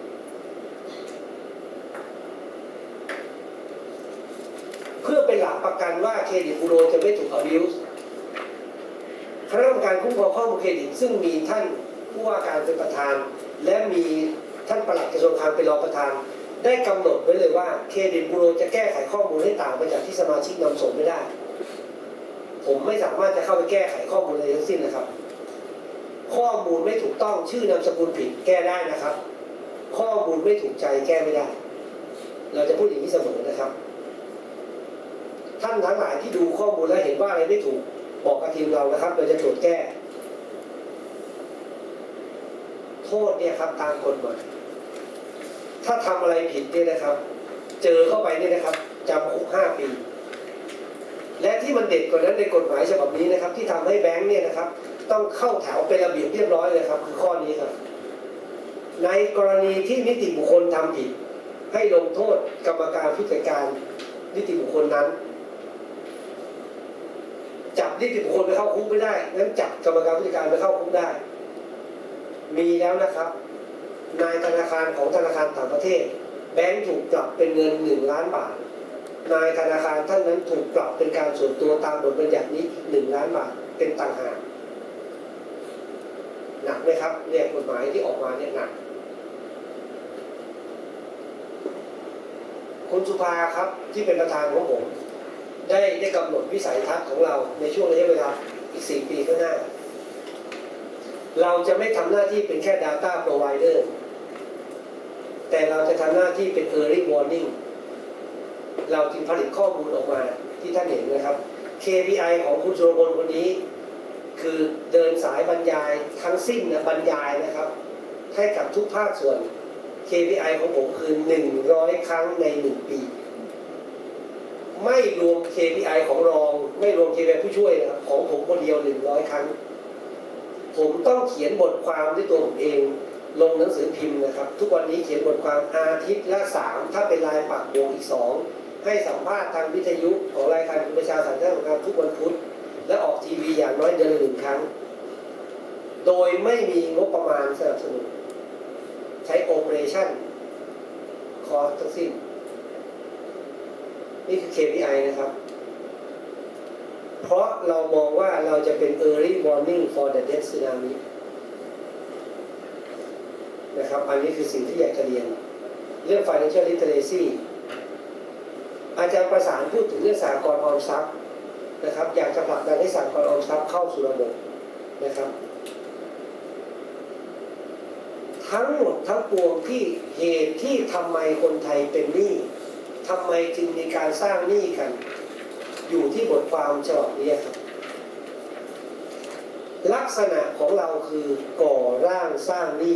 เพื่อเป็นหลักประกันว่าเครดิตบูโรจะไม่ถูก abuse คณะกรรมการคุ้มครองข้อมูลเครดิตซึ่งมีท่านผู้ว่าการเป็นประธานและมีท่านปลัดกระทรวงคลังเป็นรองประธานได้กำหนดไว้เลยว่าเครดิตบูโรจะแก้ไขข้อมูลให้ต่างไปจากที่สมาชิกนำส่งไม่ได้ผมไม่สามารถจะเข้าไปแก้ไขข้อมูลอะไรทั้งสิ้นนะครับข้อมูลไม่ถูกต้องชื่อนามสกุลผิดแก้ได้นะครับข้อมูลไม่ถูกใจแก้ไม่ได้เราจะพูดอย่างนี้เสมอนะครับท่านทั้งหลายที่ดูข้อมูลแล้วเห็นว่าอะไรไม่ถูกบอกกับทีมเรานะครับเราจะตรวจแก้โทษเนี่ยครับตามกฎหมายถ้าทำอะไรผิดเนี่ยนะครับเจอเข้าไปเนี่ยนะครับจำคุก5 ปีและที่มันเด็ดกว่านั้นในกฎหมายฉบับนี้นะครับที่ทำให้แบงค์เนี่ยนะครับต้องเข้าแถวเป็นระเบียบเรียบร้อยเลยครับคือข้อนี้ครับในกรณีที่นิติบุคคลทำผิดให้ลงโทษกรรมการผู้จัดการนิติบุคคลนั้นจับนิติบุคคลไปเข้าคุกไม่ได้งั้นจับกรรมการผู้จัดการไปเข้าคุกได้มีแล้วนะครับนายธนาคารของธนาคารต่างประเทศแบงค์ถูกปรับเป็นเงิน1 ล้านบาทนายธนาคารท่านนั้นถูกปรับเป็นการส่วนตัวตามบทบัญญัตินี้1 ล้านบาทเป็นต่างหากหนักไหมครับเนี่ยกฎหมายที่ออกมาเนี่ยหนักคุณสุภาครับที่เป็นประธานของผมได้กำหนดวิสัยทัศน์ของเราในช่วงระยะเวลาอีก4 ปีข้างหน้าเราจะไม่ทำหน้าที่เป็นแค่ Data Provider แต่เราจะทำหน้าที่เป็น Early Warning เราจึงผลิตข้อมูลออกมาที่ท่านเห็นนะครับ KPI ของคุณสุรพลคนนี้คือเดินสายบรรยายทั้งสิ้นนะบรรยายนะครับให้กับทุกภาคส่วน KPI ของผมคือ100 ครั้งใน1 ปีไม่รวม KPI ของรองไม่รวม KPI ผู้ช่วยนะครับของผมคนเดียว100 ครั้งผมต้องเขียนบทความด้วยตัวผมเองลงหนังสือพิมพ์นะครับทุกวันนี้เขียนบทความอาทิตย์ละ3ถ้าเป็นรายปักบวกอีก2ให้สัมภาษณ์ทางวิทยุของรายการประชาสัมพันธ์ของทุกวันพุธและออกทีวีอย่างน้อยเดือนละ1 ครั้งโดยไม่มีงบประมาณสนับสนุนใช้ Operation Cost ทั้งสิ้นนี่คือ KPI นะครับเพราะเรามองว่าเราจะเป็น early warning for the next tsunami นะครับอันนี้คือสิ่งที่อยากจะเรียนเรื่อง financial literacy อาจารย์ประสานพูดถึงเรื่องสหกรณ์ออมทรัพย์นะครับอยากจะผลักดันให้สหกรณ์ออมทรัพย์เข้าสู่ระบบนะครับทั้งหมดทั้งปวงที่เหตุที่ทำไมคนไทยเป็นหนี้ทำไมจึงมีการสร้างหนี้กันอยู่ที่บทความฉบับนี้ครับลักษณะของเราคือก่อร่างสร้างหนี้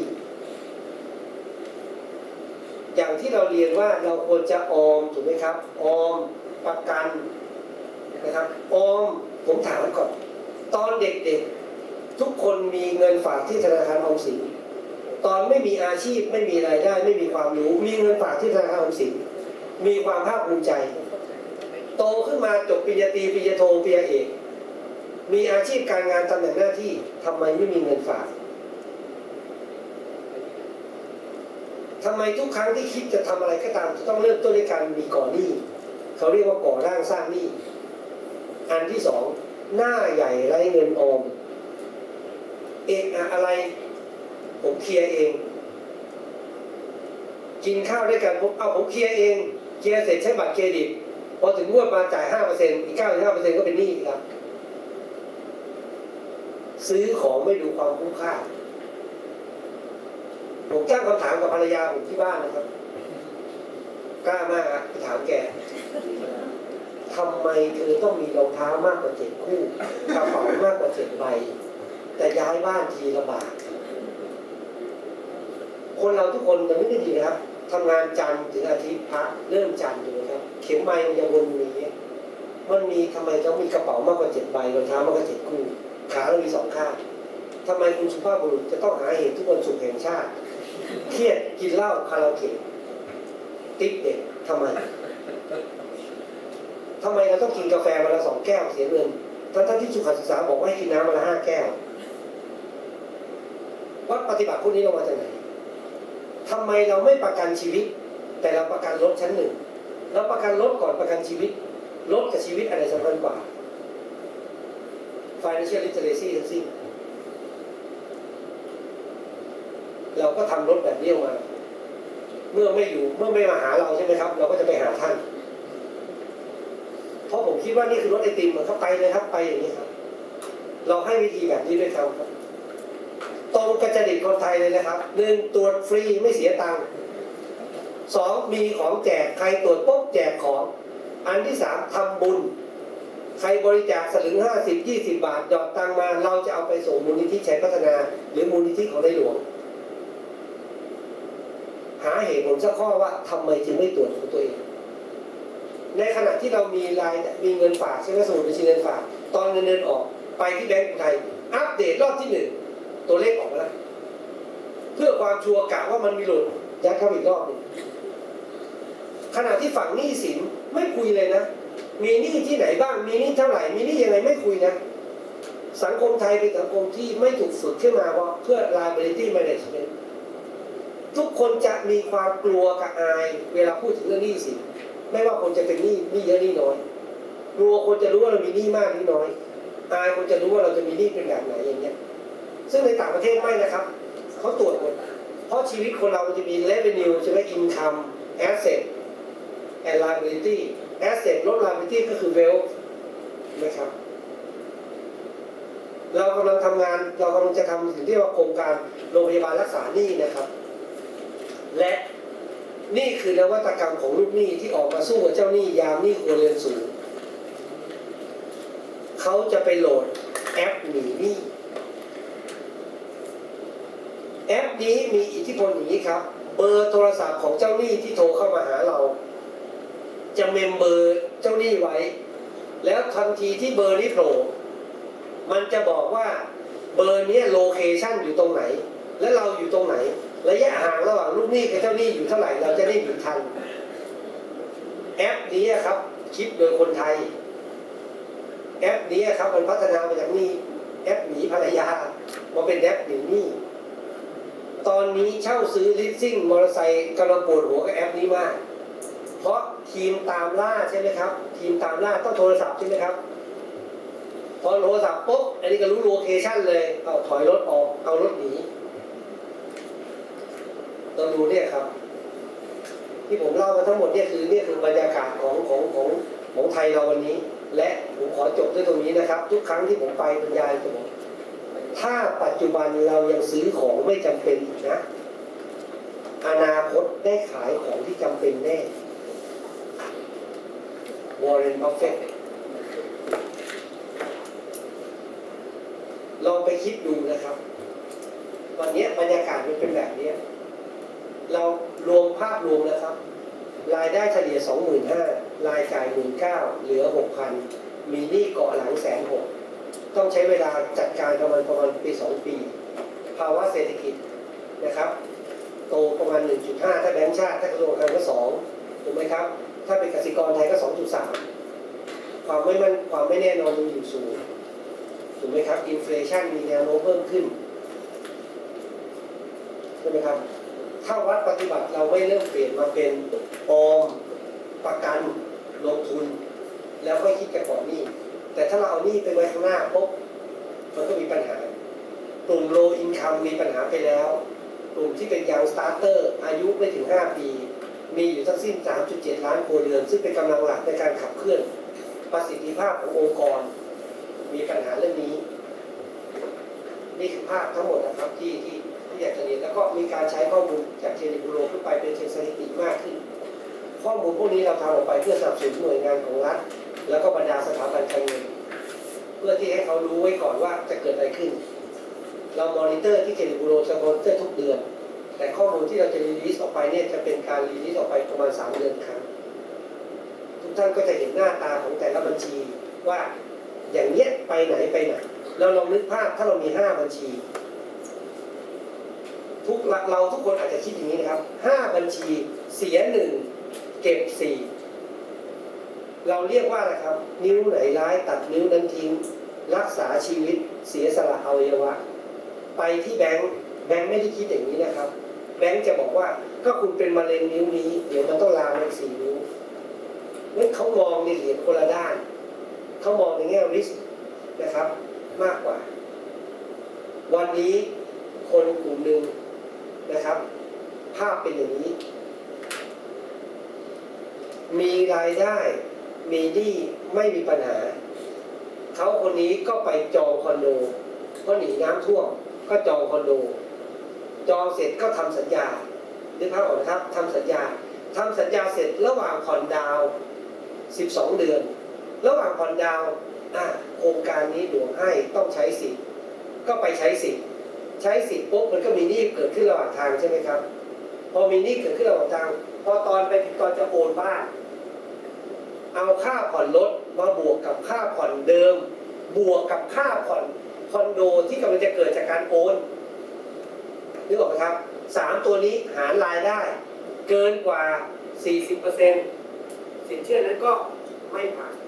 อย่างที่เราเรียนว่าเราควรจะออมถูกไหมครับออมประกันนะครับออมผมถามก่อนตอนเด็กๆทุกคนมีเงินฝากที่ธนาคารออมสินตอนไม่มีอาชีพไม่มีรายได้ไม่มีความรู้มีเงินฝากที่ธนาคารออมสินมีความภาคภูมิใจโตขึ้นมาจบปริญญาตรีปริญญาโทปริญญาเอกมีอาชีพการงานตำแหน่งหน้าที่ทำไมไม่มีเงินฝากทำไมทุกครั้งที่คิดจะทำอะไรก็ตามจะต้องเริ่มต้นด้วยการมีก่อหนี้เขาเรียกว่าก่อร่างสร้างหนี้อันที่2หน้าใหญ่ไร้เงินออมเอกอะไรผมเคลียร์เองกินข้าวด้วยกันผมเคลียร์เองเคลียร์เสร็จใช้บัตรเครดิตพอถึงงวดมาจ่าย 5% อีก 95% ก็เป็นหนี้ครับซื้อของไม่ดูความคุ้มค่าผมตั้งคำถามกับภรรยาผมที่บ้านนะครับกล้ามากอะไปถามแกทำไมเธอต้องมีรองเท้ามากกว่า7 คู่กระเป๋ามากกว่า7 ใบแต่ย้ายบ้านทีละบาทคนเราทุกคนจะไม่ได้ดีนะครับทำงานจันทร์ถึงอาทิตย์พักเริ่มจันทร์อยู่นะครับเข็มไม้มันจะวนอยู่อย่างนี้มันมีทำไมต้องมีกระเป๋ามากกว่า7 ใบรองเท้ามากกว่า7 คู่ขาเรามี2 ข้างทำไมคุณสุภาพบุรุษจะต้องหาเหตุทุกวันศุกร์แห่งชาติเครียดกินเหล้าคาราโอเกะติ๊กเด็กทำไมเราต้องกินกาแฟวันละ2 แก้วเสียเงินทั้งที่สุขศึกษาบอกว่าให้กินน้ำวันละ5 แก้ววัดปฏิบัติพวกนี้เรามาจากไหนทำไมเราไม่ประกันชีวิตแต่เราประกันรถชั้น 1เราประกันรถก่อนประกันชีวิตรถกับชีวิตอะไรสำคัญกว่า financial literacy ทั้งสิ้นเราก็ทำรถแบบนี้ออกมาเมื่อไม่มาหาเราใช่ไหมครับเราก็จะไปหาท่านเพราะผมคิดว่านี่คือรถไอติมเหมือนเขาไปเลยครับไปอย่างนี้ครับเราให้วิธีแบบนี้ด้วยครับตรงกระจดิตคนไทยเลยนะครับ1ตรวจฟรีไม่เสียตังค์2มีของแจกใครตรวจปุ๊บแจกของอันที่3ทำบุญใครบริจาคสลึง50-20 บาทหยอดตังมาเราจะเอาไปส่งมูลนิธิชัยพัฒนาหรือมูลนิธิของในหลวงหาเหตุผลสักข้อว่าทำไมจึงไม่ตรวจของตัวเองในขณะที่เรามีเงินฝากใช่ไหมสมุดบัญชีเงินฝากตอนเงินเดือนออกไปที่แบงก์กรุงไทยอัปเดตรอบที่1ตัวเลขออกมาแล้วเพื่อความชัวร์กะว่ามันมีหลุดยัดเข้าอีกรอบนึงขณะที่ฝั่งหนี้สินไม่คุยเลยนะมีหนี้ที่ไหนบ้างมีหนี้เท่าไหร่มีหนี้ยังไงไม่คุยนะสังคมไทยเป็นสังคมที่ไม่ถูกฝึกขึ้นมาเพื่อ liability management ทุกคนจะมีความกลัวกับอายเวลาพูดถึงเรื่องหนี้สินไม่ว่าคนจะเป็นหนี้เยอะหนี้น้อยกลัวคนจะรู้ว่าเรามีหนี้มากหรือน้อยอายคนจะรู้ว่าเราจะมีหนี้เป็นแบบไหนอย่างเงี้ยซึ่งในต่างประเทศไม่นะครับเขาตรวจหมดเพราะชีวิตคนเรามันจะมี revenue ใช่ไหม income asset and liability asset ลด liability ก็คือ wealth นะครับเรากำลังทำงานเรากำลังจะทำสิ่งที่เรียกว่าโครงการโรงพยาบาลรักษาหนี้นะครับและนี่คือนวัตกรรมของลูกหนี้ที่ออกมาสู้กับเจ้าหนี้ยามหนี้ครัวเรือนสูงเขาจะไปโหลดแอปหนีหนี้แอปนี้มีอิทธิพลอย่างนี้ครับเบอร์โทรศัพท์ของเจ้าหนี้ที่โทรเข้ามาหาเราจะเมมเบอร์เจ้าหนี้ไว้แล้วทันทีที่เบอร์นี้โผล่มันจะบอกว่าเบอร์นี้โลเคชั่นอยู่ตรงไหนและเราอยู่ตรงไหนระยะห่างระหว่างลูกหนี้กับเจ้าหนี้อยู่เท่าไหร่เราจะได้หนีทันแอปนี้ครับคิดโดยคนไทยแอปนี้ครับมันพัฒนามาจากนี่แอปหนีภรรยามาเป็นแอปหนีหนี้ตอนนี้เช่าซื้อลิสซิ่งมอเตอร์ไซค์กำลังปวดหัวกับแอปนี้มากเพราะทีมตามล่าใช่ไหมครับทีมตามล่าต้องโทรศัพท์ใช่ไหมครับพอโทรศัพท์ปุ๊บอันนี้ก็รู้โลเคชั่นเลยเอาถอยรถออกเอารถหนีเราดูเนี่ยครับที่ผมเล่ามาทั้งหมดเนี่ยคือบรรยากาศของไทยเราวันนี้และผมขอจบด้วยตรงนี้นะครับทุกครั้งที่ผมไปบรรยายผมถ้าปัจจุบันเรายังซื้อของไม่จำเป็นอีกนะอนาคตได้ขายของที่จำเป็นแน่วอร์เรน บัฟเฟตต์ลองไปคิดดูนะครับวันนี้บรรยากาศมันเป็นแบบนี้เรารวมภาพรวมนะครับรายได้เฉลี่ย 25,000 รายจ่าย 19,000 เหลือ 6,000 มีหนี้เกาะหลัง160,000ต้องใช้เวลาจัดการประมาณปี 2 ปีภาวะเศรษฐกิจนะครับโตประมาณ 1.5 ถ้าแบงก์ชาติถ้ากระทรวงการคลังก็2ถูกไหมครับถ้าเป็นกสิกรไทยก็ 2.3 ความไม่แน่นอนยังอยู่สูงถูกไหมครับอินเฟลชันมีแนวโน้มเพิ่มขึ้นใช่ไหมครับถ้าวัดปฏิบัติเราไม่เริ่มเปลี่ยนมาเป็นออมประกันลงทุนแล้วค่อยคิดกันก่อนหนี้แต่ถ้าเราเอาหนี้ไปไว้ข้างหน้าปุ๊บมันก็มีปัญหากลุ่ม low income มีปัญหาไปแล้วกลุ่มที่เป็น young starter อายุไม่ถึง5 ปีมีอยู่ทั้งสิ้น 3.7 ล้านครัวเรือนซึ่งเป็นกำลังหลักในการขับเคลื่อนประสิทธิภาพขององค์กรมีปัญหาเรื่องนี้นี่คือภาพทั้งหมดนะครับที่ที่อยากจะเรียนแล้วก็มีการใช้ข้อมูลจากเทเลบูโรขึ้นไปเป็นเชิงสถิติมากขึ้นข้อมูลพวกนี้เราทำออกไปเพื่อสนับสนุนหน่วยงานของรัฐแล้วก็บรรดาสถาบันการเงินเพื่อที่ให้เขารู้ไว้ก่อนว่าจะเกิดอะไรขึ้นเรามอนิเตอร์ที่เทเลบูโรจะมอนิเตอร์ทุกเดือนแต่ข้อมูลที่เราจะรีลีสออกไปเนี่ยจะเป็นการรีลีสออกไปประมาณ3 เดือนครั้งทุกท่านก็จะเห็นหน้าตาของแต่ละบัญชีว่าอย่างเนี้ยไปไหนเราลองนึกภาพถ้าเรามี5 บัญชีเราทุกคนอาจจะคิดอย่างนี้นะครับ5 บัญชีเสีย1เก็บ4เราเรียกว่าอะไรครับนิ้วไหนร้ายตัดนิ้วนั้นทิ้งรักษาชีวิตเสียสละอวัยวะไปที่แบงค์ไม่ได้คิดอย่างนี้นะครับแบงค์จะบอกว่าก็คุณเป็นมะเร็งนิ้วนี้เดี๋ยวมันต้องลามไป4 นิ้วนั่นเขามองในเหรียญคนละด้านเขามองในแง่ริสนะครับมากกว่าวันนี้คนกลุ่มหนึ่งนะครับภาพเป็นอย่างนี้มีรายได้มีหนี้ไม่มีปัญหาเขาคนนี้ก็ไปจองคอนโดก็หนีน้ำท่วมก็จองคอนโดจองเสร็จก็ทำสัญญานึกภาพออกนะครับทำสัญญาเสร็จระหว่างผ่อนดาว12 เดือนระหว่างผ่อนดาวโครงการนี้หลวงให้ต้องใช้สิทธิ์ก็ไปใช้สิทธิ์ปุ๊บมันก็มีหนี้เกิดขึ้นระหว่างทางใช่ไหมครับพอมีหนี้เกิดขึ้นระหว่างทางพอตอนจะโอนบ้านเอาค่าผ่อนรถมาบวกกับค่าผ่อนเดิมบวกกับค่าผ่อนคอนโดที่กำลังจะเกิดจากการโอนนึกออกไหมครับ3 ตัวนี้หารรายได้เกินกว่า 40% สินเชื่อนั้นก็ไม่ผ่าน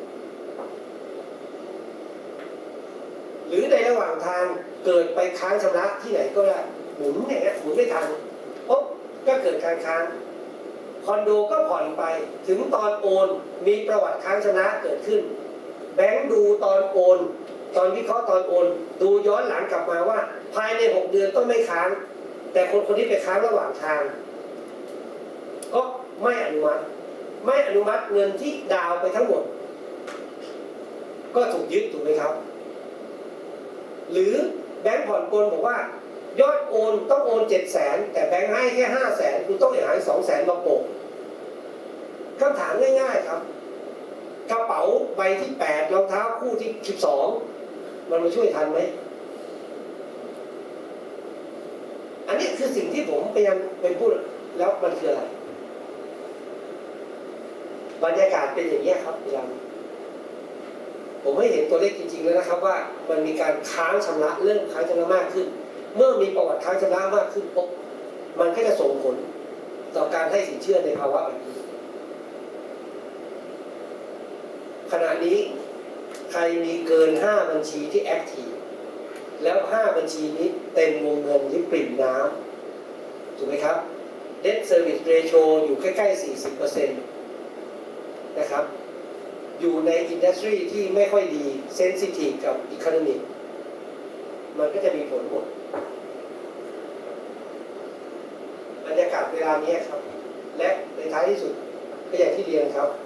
หรือในระหว่างทางเกิดไปค้างชำระที่ไหนก็ได้หมุนอย่างเงี้ยหมุนไม่ทันปุ๊บก็เกิดการค้างคอนโดก็ผ่อนไปถึงตอนโอนมีประวัติค้างชำระเกิดขึ้นแบงค์ดูตอนโอนตอนวิเคราะห์ตอนโอนดูย้อนหลังกลับมาว่าภายใน6 เดือนต้องไม่ค้างแต่คนที่ไปค้างระหว่างทางก็ไม่อนุมัติเงินที่ดาวไปทั้งหมดก็ถูกยึดถูกไหมครับหรือแบงค์ผ่อนปลนบอกว่ายอดโอนต้องโอน700,000แต่แบงค์ให้แค่500,000คุณต้องหา200,000มาโปะคำถามง่ายๆครับกระเป๋าใบที่8รองเท้าคู่ที่12มันมาช่วยทันไหมอันนี้คือสิ่งที่ผมพยายามเป็นพูดแล้วมันคืออะไรบรรยากาศเป็นอย่างนี้ครับพยายามผมให้เห็นตัวเลขจริงๆแล้วนะครับว่ามันมีการค้างชำระเริ่มค้างชำระมากขึ้นเมื่อมีประวัติค้างชำระมากขึ้นปุ๊บมันก็จะส่งผลต่อการให้สินเชื่อในภาวะแบบนี้ขณะนี้ใครมีเกิน5 บัญชีที่แอคทีฟแล้ว5 บัญชีนี้เต็มวงเงินที่ปริ่มน้ำถูกไหมครับ Debt Service Ratio อยู่ใกล้ๆ 40% นะครับอยู่ในอินดัสทรีที่ไม่ค่อยดีเซนซิทีฟกับอีโคโนมิกมันก็จะมีผลหมดบรรยากาศเวลานี้ครับและในท้ายที่สุดก็อย่างที่เรียนครับ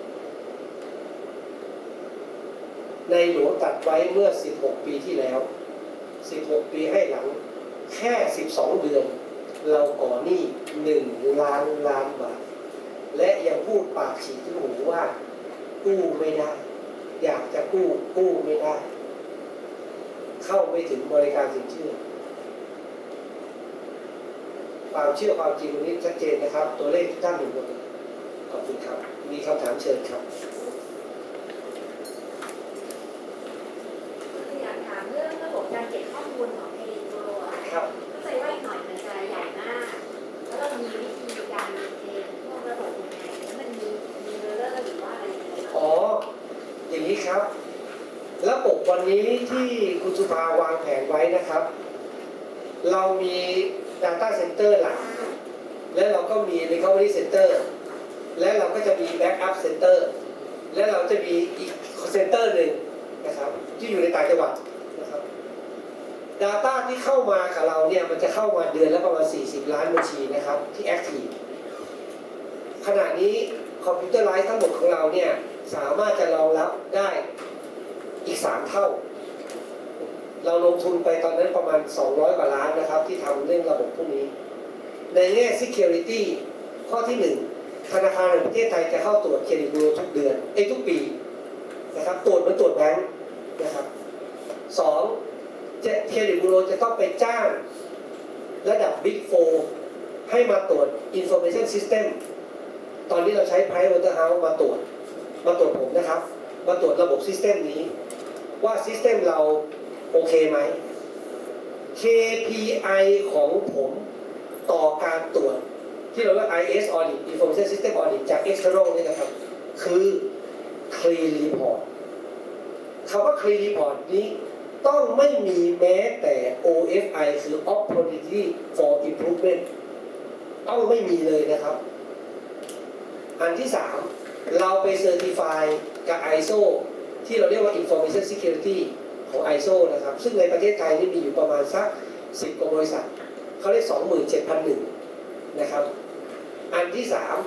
ในหลวงตรัสไว้เมื่อ16 ปีที่แล้ว16 ปีให้หลังแค่12 เดือนเราก่อหนี้1 ล้านล้านบาทและยังพูดปากฉีกที่หูว่ากู้ไม่ได้อยากจะกู้ไม่ได้เข้าไม่ถึงบริการสินเชื่อความเชื่อความจริงตรงนี้ชัดเจนนะครับตัวเลขทุกท่านอยู่บนขอบคุณครับมีคำถามเชิญครับอยากถามเรื่องระบบการเก็บข้อมูลของเทเลโบโรเข้าใจว่าอีกหน่อยมันจะใหญ่มากแล้วเรามีวิธีการเทรนพวกระบบยังไงแล้วมันมีเรอร์หรือว่าอะไรอย่างนี้ครับระบบวันนี้ที่คุณสุภาวางแผนไว้นะครับเรามี Data Center หลักและเราก็มี Recovery Center และเราก็จะมี Backup Center และเราจะมีอีก Center หนึ่งนะครับที่อยู่ในต่างจังหวัดนะครับ Data ที่เข้ามากับเราเนี่ยมันจะเข้ามาเดือนละประมาณ40 ล้านบัญชีนะครับที่ Active ขณะนี้คอมพิวเตอร์ไลท์ทั้งหมดของเราเนี่ยสามารถจะรองรับได้อีก3 เท่าเราลงทุนไปตอนนั้นประมาณ200กว่าล้านนะครับที่ทำเรื่องระบบพวกนี้ในแง่ security ข้อที่1ธนาคารแห่งประเทศไทยจะเข้าตรวจเครดิตบูโรทุกเดือนทุกปีนะครับตรวจเหมือนตรวจแบงค์นะครับ2เครดิตบูโรจะต้องไปจ้างระดับ Big 4ให้มาตรวจ Information System ตอนนี้เราใช้ Pricewaterhouse มาตรวจผมนะครับมาตรวจระบบ System นี้ว่า System เราโอเคไหม KPI ของผมต่อการตรวจที่เราเรียก IS Audit Information System Audit จาก External นี่นะครับคือ Clean Report คำว่า Clean Report นี้ต้องไม่มีแม้แต่ OFI คือ Opportunity for Improvement ต้องไม่มีเลยนะครับอันที่3เราไป Certify กับ ISO ที่เราเรียกว่า Information Security ของ ISO นะครับซึ่งในประเทศไทยนี่มีอยู่ประมาณสัก10กว่าบริษัทเขาเรียก 27,001 นะครับอันที่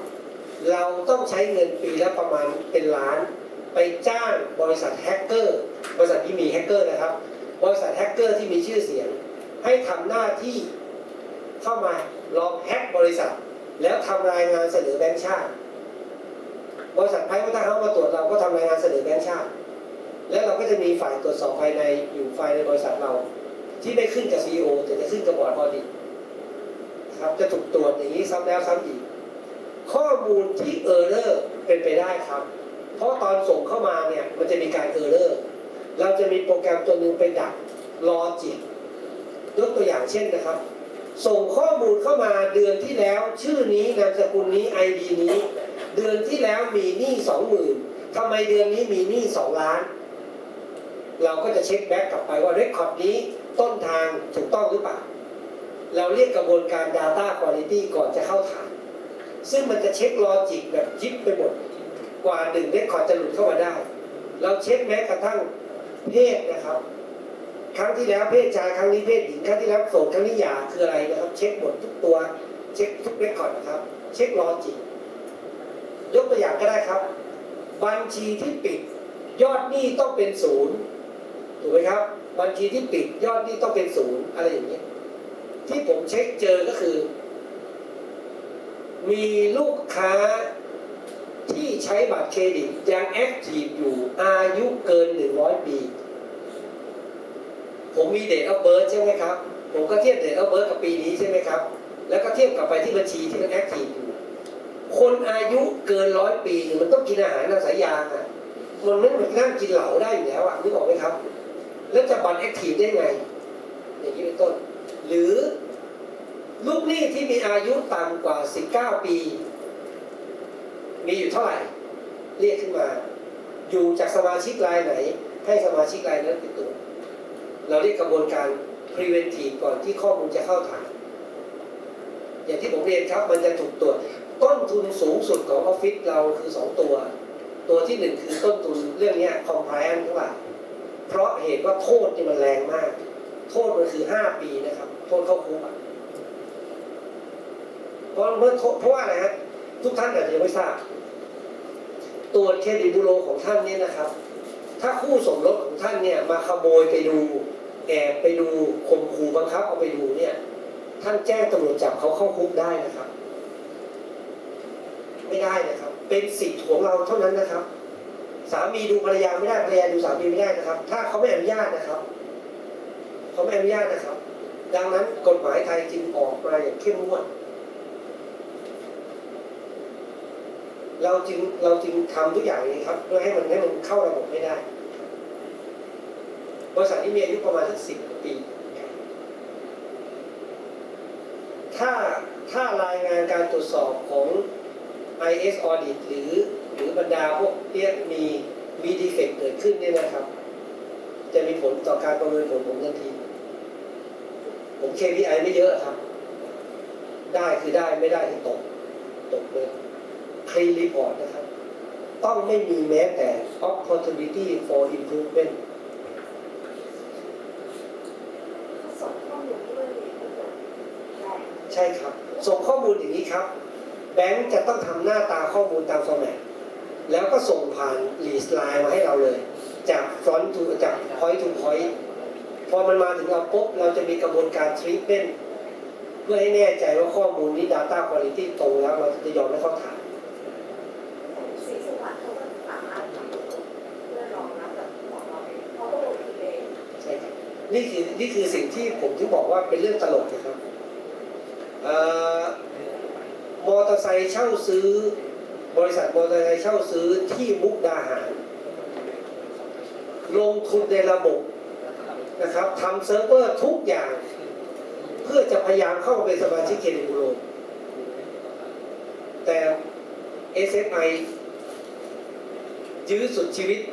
3เราต้องใช้เงินปีละประมาณเป็นล้านไปจ้างบริษัทแฮกเกอร์บริษัทที่มีแฮกเกอร์นะครับบริษัทแฮกเกอร์ที่มีชื่อเสียงให้ทำหน้าที่เข้ามาลองแฮกบริษัทแล้วทำรายงานเสนอแบงก์ชาติบริษัทไพรเวทเฮาส์มาตรวจเราก็ทำรายงานเสนอแบงก์ชาติแล้วเราก็จะมีฝ่ายตรวจสอบภายในอยู่ฝ่ายในบริษัทเราที่ไม่ขึ้นกับ CEO แต่จะขึ้นกับบอร์ดออดิตครับจะถูกตรวจอย่างนี้ซ้ำแล้วซ้ำอีกข้อมูลที่เออร์เรอร์เป็นไปได้ครับเพราะตอนส่งเข้ามาเนี่ยมันจะมีการเออร์เรอร์เราจะมีโปรแกรมตัวหนึ่งไปดักลอจิกยกตัวอย่างเช่นนะครับส่งข้อมูลเข้ามาเดือนที่แล้วชื่อนี้นามสกุลนี้ ID นี้เดือนที่แล้วมีหนี้ 20,000 ทำไมเดือนนี้มีหนี้2 ล้านเราก็จะเช็คแบ็กกลับไปว่าเรคคอร์ดนี้ต้นทางถูกต้องหรือเปล่าเราเรียกกระบวนการ Data Quality ก่อนจะเข้าฐานซึ่งมันจะเช็คลอจิกแบบยิบไปหมดกว่า1เรคคอร์ดจะหลุดเข้ามาได้เราเช็คแม้กระทั่งเพศนะครับครั้งที่แล้วเพศชายครั้งนี้เพศหญิงครั้งที่แล้วโสดครั้งนี้หย่าคืออะไรนะครับเช็คหมดทุกตัวเช็คทุกเรคคอร์ดนะครับเช็คลอจิกยกตัวอย่างก็ได้ครับบัญชีที่ปิดยอดหนี้ต้องเป็น0ถูกไหมครับบัญชีที่ปิดยอดหนี้ต้องเป็น0อะไรอย่างนี้ที่ผมเช็คเจอก็คือมีลูกค้าที่ใช้บัตรเครดิตยังแอคทีฟอยู่อายุเกิน100 ปีผมมี Date of Birth ใช่ไหมครับผมก็เทียบ Date of Birth กับปีนี้ใช่ไหมครับแล้วก็เทียบกลับไปที่บัญชีที่มันแอคทีฟอยู่คนอายุเกิน100 ปีมันต้องกินอาหารอาศัยยาอ่ะมันไม่เหมือนนั่งกินเหล้าได้อยู่แล้วอ่ะนึกออกไหมครับแล้วจะบัตรแอคทีฟได้ไงอย่างนี้เป็นต้นหรือลูกหนี้ที่มีอายุต่ำกว่า19 ปีมีอยู่เท่าไหร่เรียกขึ้นมาอยู่จากสมาชิกรายไหนให้สมาชิกรายนั้นติดตัวเราเรียกกระบวนการ preventive ก่อนที่ข้อมูลจะเข้าฐานอย่างที่ผมเรียนครับมันจะถูกตรวจต้นทุนสูงสุดของออฟฟิศเราคือ2ตัวที่1คือต้นทุนเรื่องนี้ compliance ทั้งหลายเพราะเหตุว่าโทษนี่มันแรงมากโทษมันคือ5 ปีนะครับโทษเข้าคุกเพราะว่าอะไรฮะทุกท่านอาจจะไม่ทราบตัวเครดิตบูโรของท่านเนี่ยนะครับถ้าคู่สมรสของท่านเนี่ยมาขโมยไปดูแอบไปดูข่มขู่บังคับเอาไปดูเนี่ยท่านแจ้งตำรวจจับเขาเข้าคุกได้นะครับไม่ได้นะครับเป็นสิทธิ์ของเราเท่านั้นนะครับสามีดูภรรยาไม่ได้ภรรยาดูสามีไม่ได้นะครับถ้าเขาไม่อนุญาตนะครับเขาไม่อนุญาตนะครับดังนั้นกฎหมายไทยจึงออกมาอย่างเข้มงวดเราจึงทำทุกอย่างนี้ครับเพื่อให้มันเข้าระบบไม่ได้บริษัทนี้มีอายุประมาณสัก10 กว่าปีถ้ารายงานการตรวจสอบของ IS Audit หรือบรรดาพวกเรียกมีดีเฟกต์เกิดขึ้นเนี่ยนะครับจะมีผลต่อการประเมินผลผมทันทีผม KPI ไม่เยอะครับได้คือได้ไม่ได้คือตกเลยClean Report นะครับต้องไม่มีแม้แต่ Opportunity for Improvement ส่งข้อมูลด้วยใช่ครับส่งข้อมูลอย่างนี้ครับแบงก์จะต้องทำหน้าตาข้อมูลตามฟอร์แมตแล้วก็ส่งผ่าน list line มาให้เราเลยจาก front to จาก point to point พอมันมาถึงเราปุ๊บเราจะมีกระบวนการ treatment เพื่อให้แน่ใจว่าข้อมูลนี้ data quality ตรงแล้วเราจะยอมให้เขาถ่ายสีสวัสดิ์เขาก็สามารถทำเพื่อรองรับกับของเราเองเขาก็ลงทุนเองใช่ครับนี่คือสิ่งที่ผมถึงบอกว่าเป็นเรื่องตลกนะครับมอเตอร์ไซค์เช่าซื้อบริษัทมอเตอร์ไซค์เช่าซื้อที่มุกดาหารลงทุนในระบบนะครับทำเซิร์ฟเวอร์ทุกอย่างเพื่อจะพยายามเข้าเป็นสมาชิกเครดิตบูโรแต่ SFI ยื้อสุดชีวิต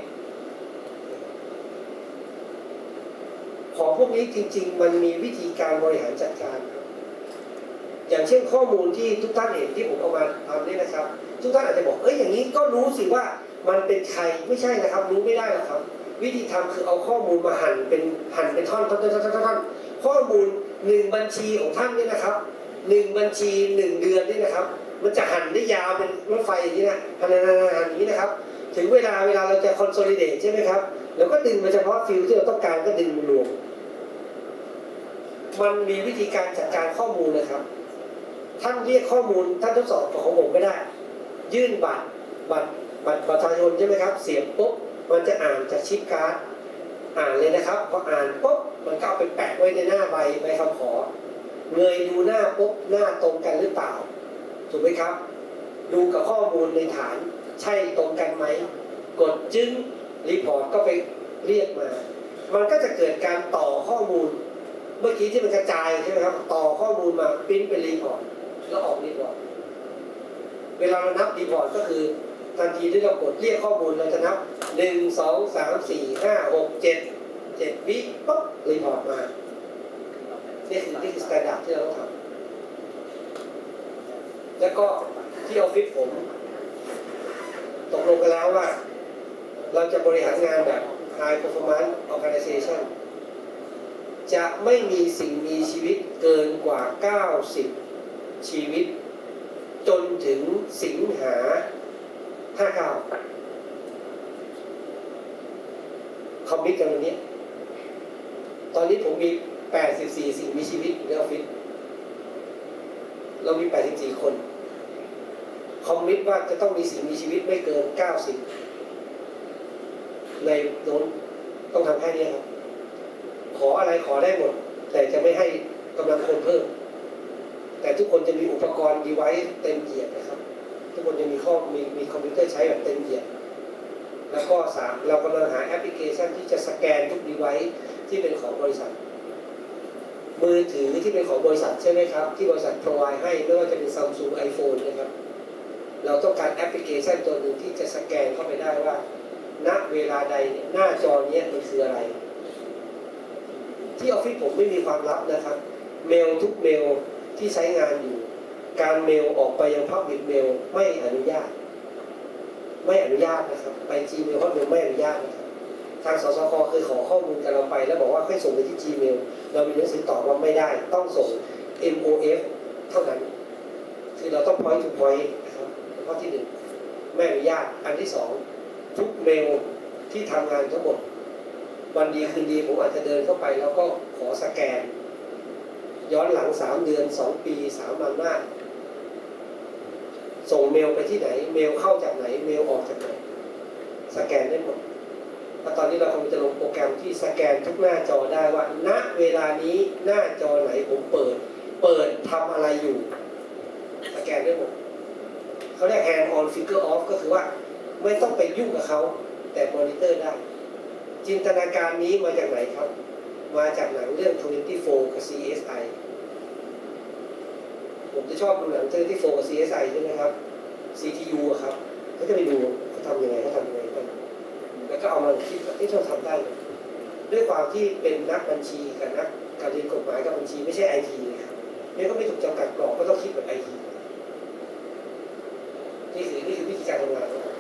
ของพวกนี้จริงๆมันมีวิธีการบริหารจัดการอย่างเช่นข้อมูลที่ทุกท่านเห็นที่ผมเอามาทำนี่นะครับทุกท่านอาจจะบอกอย่างนี้ก็รู้สิว่ามันเป็นใครไม่ใช่นะครับรู้ไม่ได้หรอกครับวิธีทำคือเอาข้อมูลมาหั่นเป็นท่อนข้อมูล1บัญชีของท่านนี่นะครับ1บัญชี1เดือนนี่นะครับมันจะหั่นได้ยาวเป็นรถไฟอย่างนี้นะหั่นอย่างนี้นะครับถึงเวลาเราจะ consolidate ใช่ไหมครับแล้วก็ดึงมาเฉพาะฟิลที่เราต้องการก็ดึงรวมมันมีวิธีการจัดการข้อมูลนะครับท่านเรียกข้อมูลท่านทดสอบของผมก็ได้ยื่นบัตรประชาชนใช่ไหมครับเสียบปุ๊บมันจะอ่านจากชิปการ์ดอ่านเลยนะครับพออ่านปุ๊บมันก็เอาไปแปะไว้ในหน้าใบคำขอเงยดูหน้าปุ๊บหน้าตรงกันหรือเปล่าถูกไหมครับดูกับข้อมูลในฐานใช่ตรงกันไหมกดจึ้งรีพอร์ตก็ไปเรียกมามันก็จะเกิดการต่อข้อมูลเมื่อกี้ที่มันกระจายใช่ไหมครับต่อข้อมูลมาปริ้นเป็นรีพอร์ตแล้วออกรีพอร์ตเวลาเรานับรีพอร์ตก็คือทันทีที่เรากดเรียกข้อมูลเราจะนับ1 2 3 4 5 6 7วิปุ๊บรีพอร์ตมานี่คือสแตนดาร์ดที่เราต้องทำแล้วก็ที่ออฟฟิศผมตกลงกันแล้วว่าเราจะบริหารงานแบบ High Performance Organization จะไม่มีสิ่งมีชีวิตเกินกว่า90ชีวิตจนถึงสิงหา59คอมมิตกันวันนี้ตอนนี้ผมมี84สิ่งมีชีวิตในออฟฟิศเรามี84คนคอมมิตว่าจะต้องมีสิ่งมีชีวิตไม่เกิน90ในโน้นต้องทำแค่นี้ครับขออะไรขอได้หมดแต่จะไม่ให้กำลังคนเพิ่มแต่ทุกคนจะมีอุปกรณ์ดีไวซ์เต็มเหยียดนะครับทุกคนจะมีคอมพิวเตอร์ใช้แบบเต็มเหยียดแล้วก็เรากำลังหาแอปพลิเคชันที่จะสแกนทุกดีไวซ์ที่เป็นของบริษัทมือถือที่เป็นของบริษัทใช่ไหมครับที่บริษัทพรอไวด์ให้ไม่ว่าจะเป็น Samsung iPhone นะครับเราต้องการแอปพลิเคชันตัวหนึ่งที่จะสแกนเข้าไปได้ว่าณเวลาใดหน้าจอนี้มันคืออะไรที่ออฟฟิศผมไม่มีความลับนะครับเมลทุกเมลที่ใช้งานอยู่การเมลออกไปยัง Public Mail ไม่อนุญาตนะครับไป Gmail Hotmail ไม่อนุญาตนะครับทางสสค.เคยขอข้อมูลกับเราไปแล้วบอกว่าให้ส่งไปที่ Gmail เรามีหนังสือตอบว่าไม่ได้ต้องส่ง MOF เท่านั้นคือเราต้อง point to point นะครับข้อที่1ไม่อนุญาตอันที่2ทุกเมลที่ทำงานทั้งหมดวันดีคืนดีผมอาจจะเดินเข้าไปแล้วก็ขอสแกนย้อนหลัง3เดือน2ปี3วันหน้าส่งเมลไปที่ไหนเมลเข้าจากไหนเมลออกจากไหนสแกนได้หมดแล้วตอนนี้เรากำลังจะลงโปรแกรมที่สแกนทุกหน้าจอได้ว่าณเวลานี้หน้าจอไหนผมเปิดทำอะไรอยู่สแกนได้หมดเขาเรียก hand on figure off ก็คือว่าไม่ต้องไปยุ่งกับเขาแต่มอนิเตอร์ได้จินตนาการนี้มาจากไหนครับมาจากหนังเรื่อง24กับ CSI ผมจะชอบดูหนัง24กับ CSI ใช่ไหมครับ CTU อะครับเขาจะไปดูเขาทำยังไงกันแล้วก็เอามาคิดว่าเราทำได้ด้วยความที่เป็นนักบัญชีกับนักการเรียนกฎหมายกับบัญชีไม่ใช่ IT เลยครับนี่ก็ไม่ถูกจำกัดกรอบก็ต้องคิดแบบ IT นี่คือวิธีการทำงาน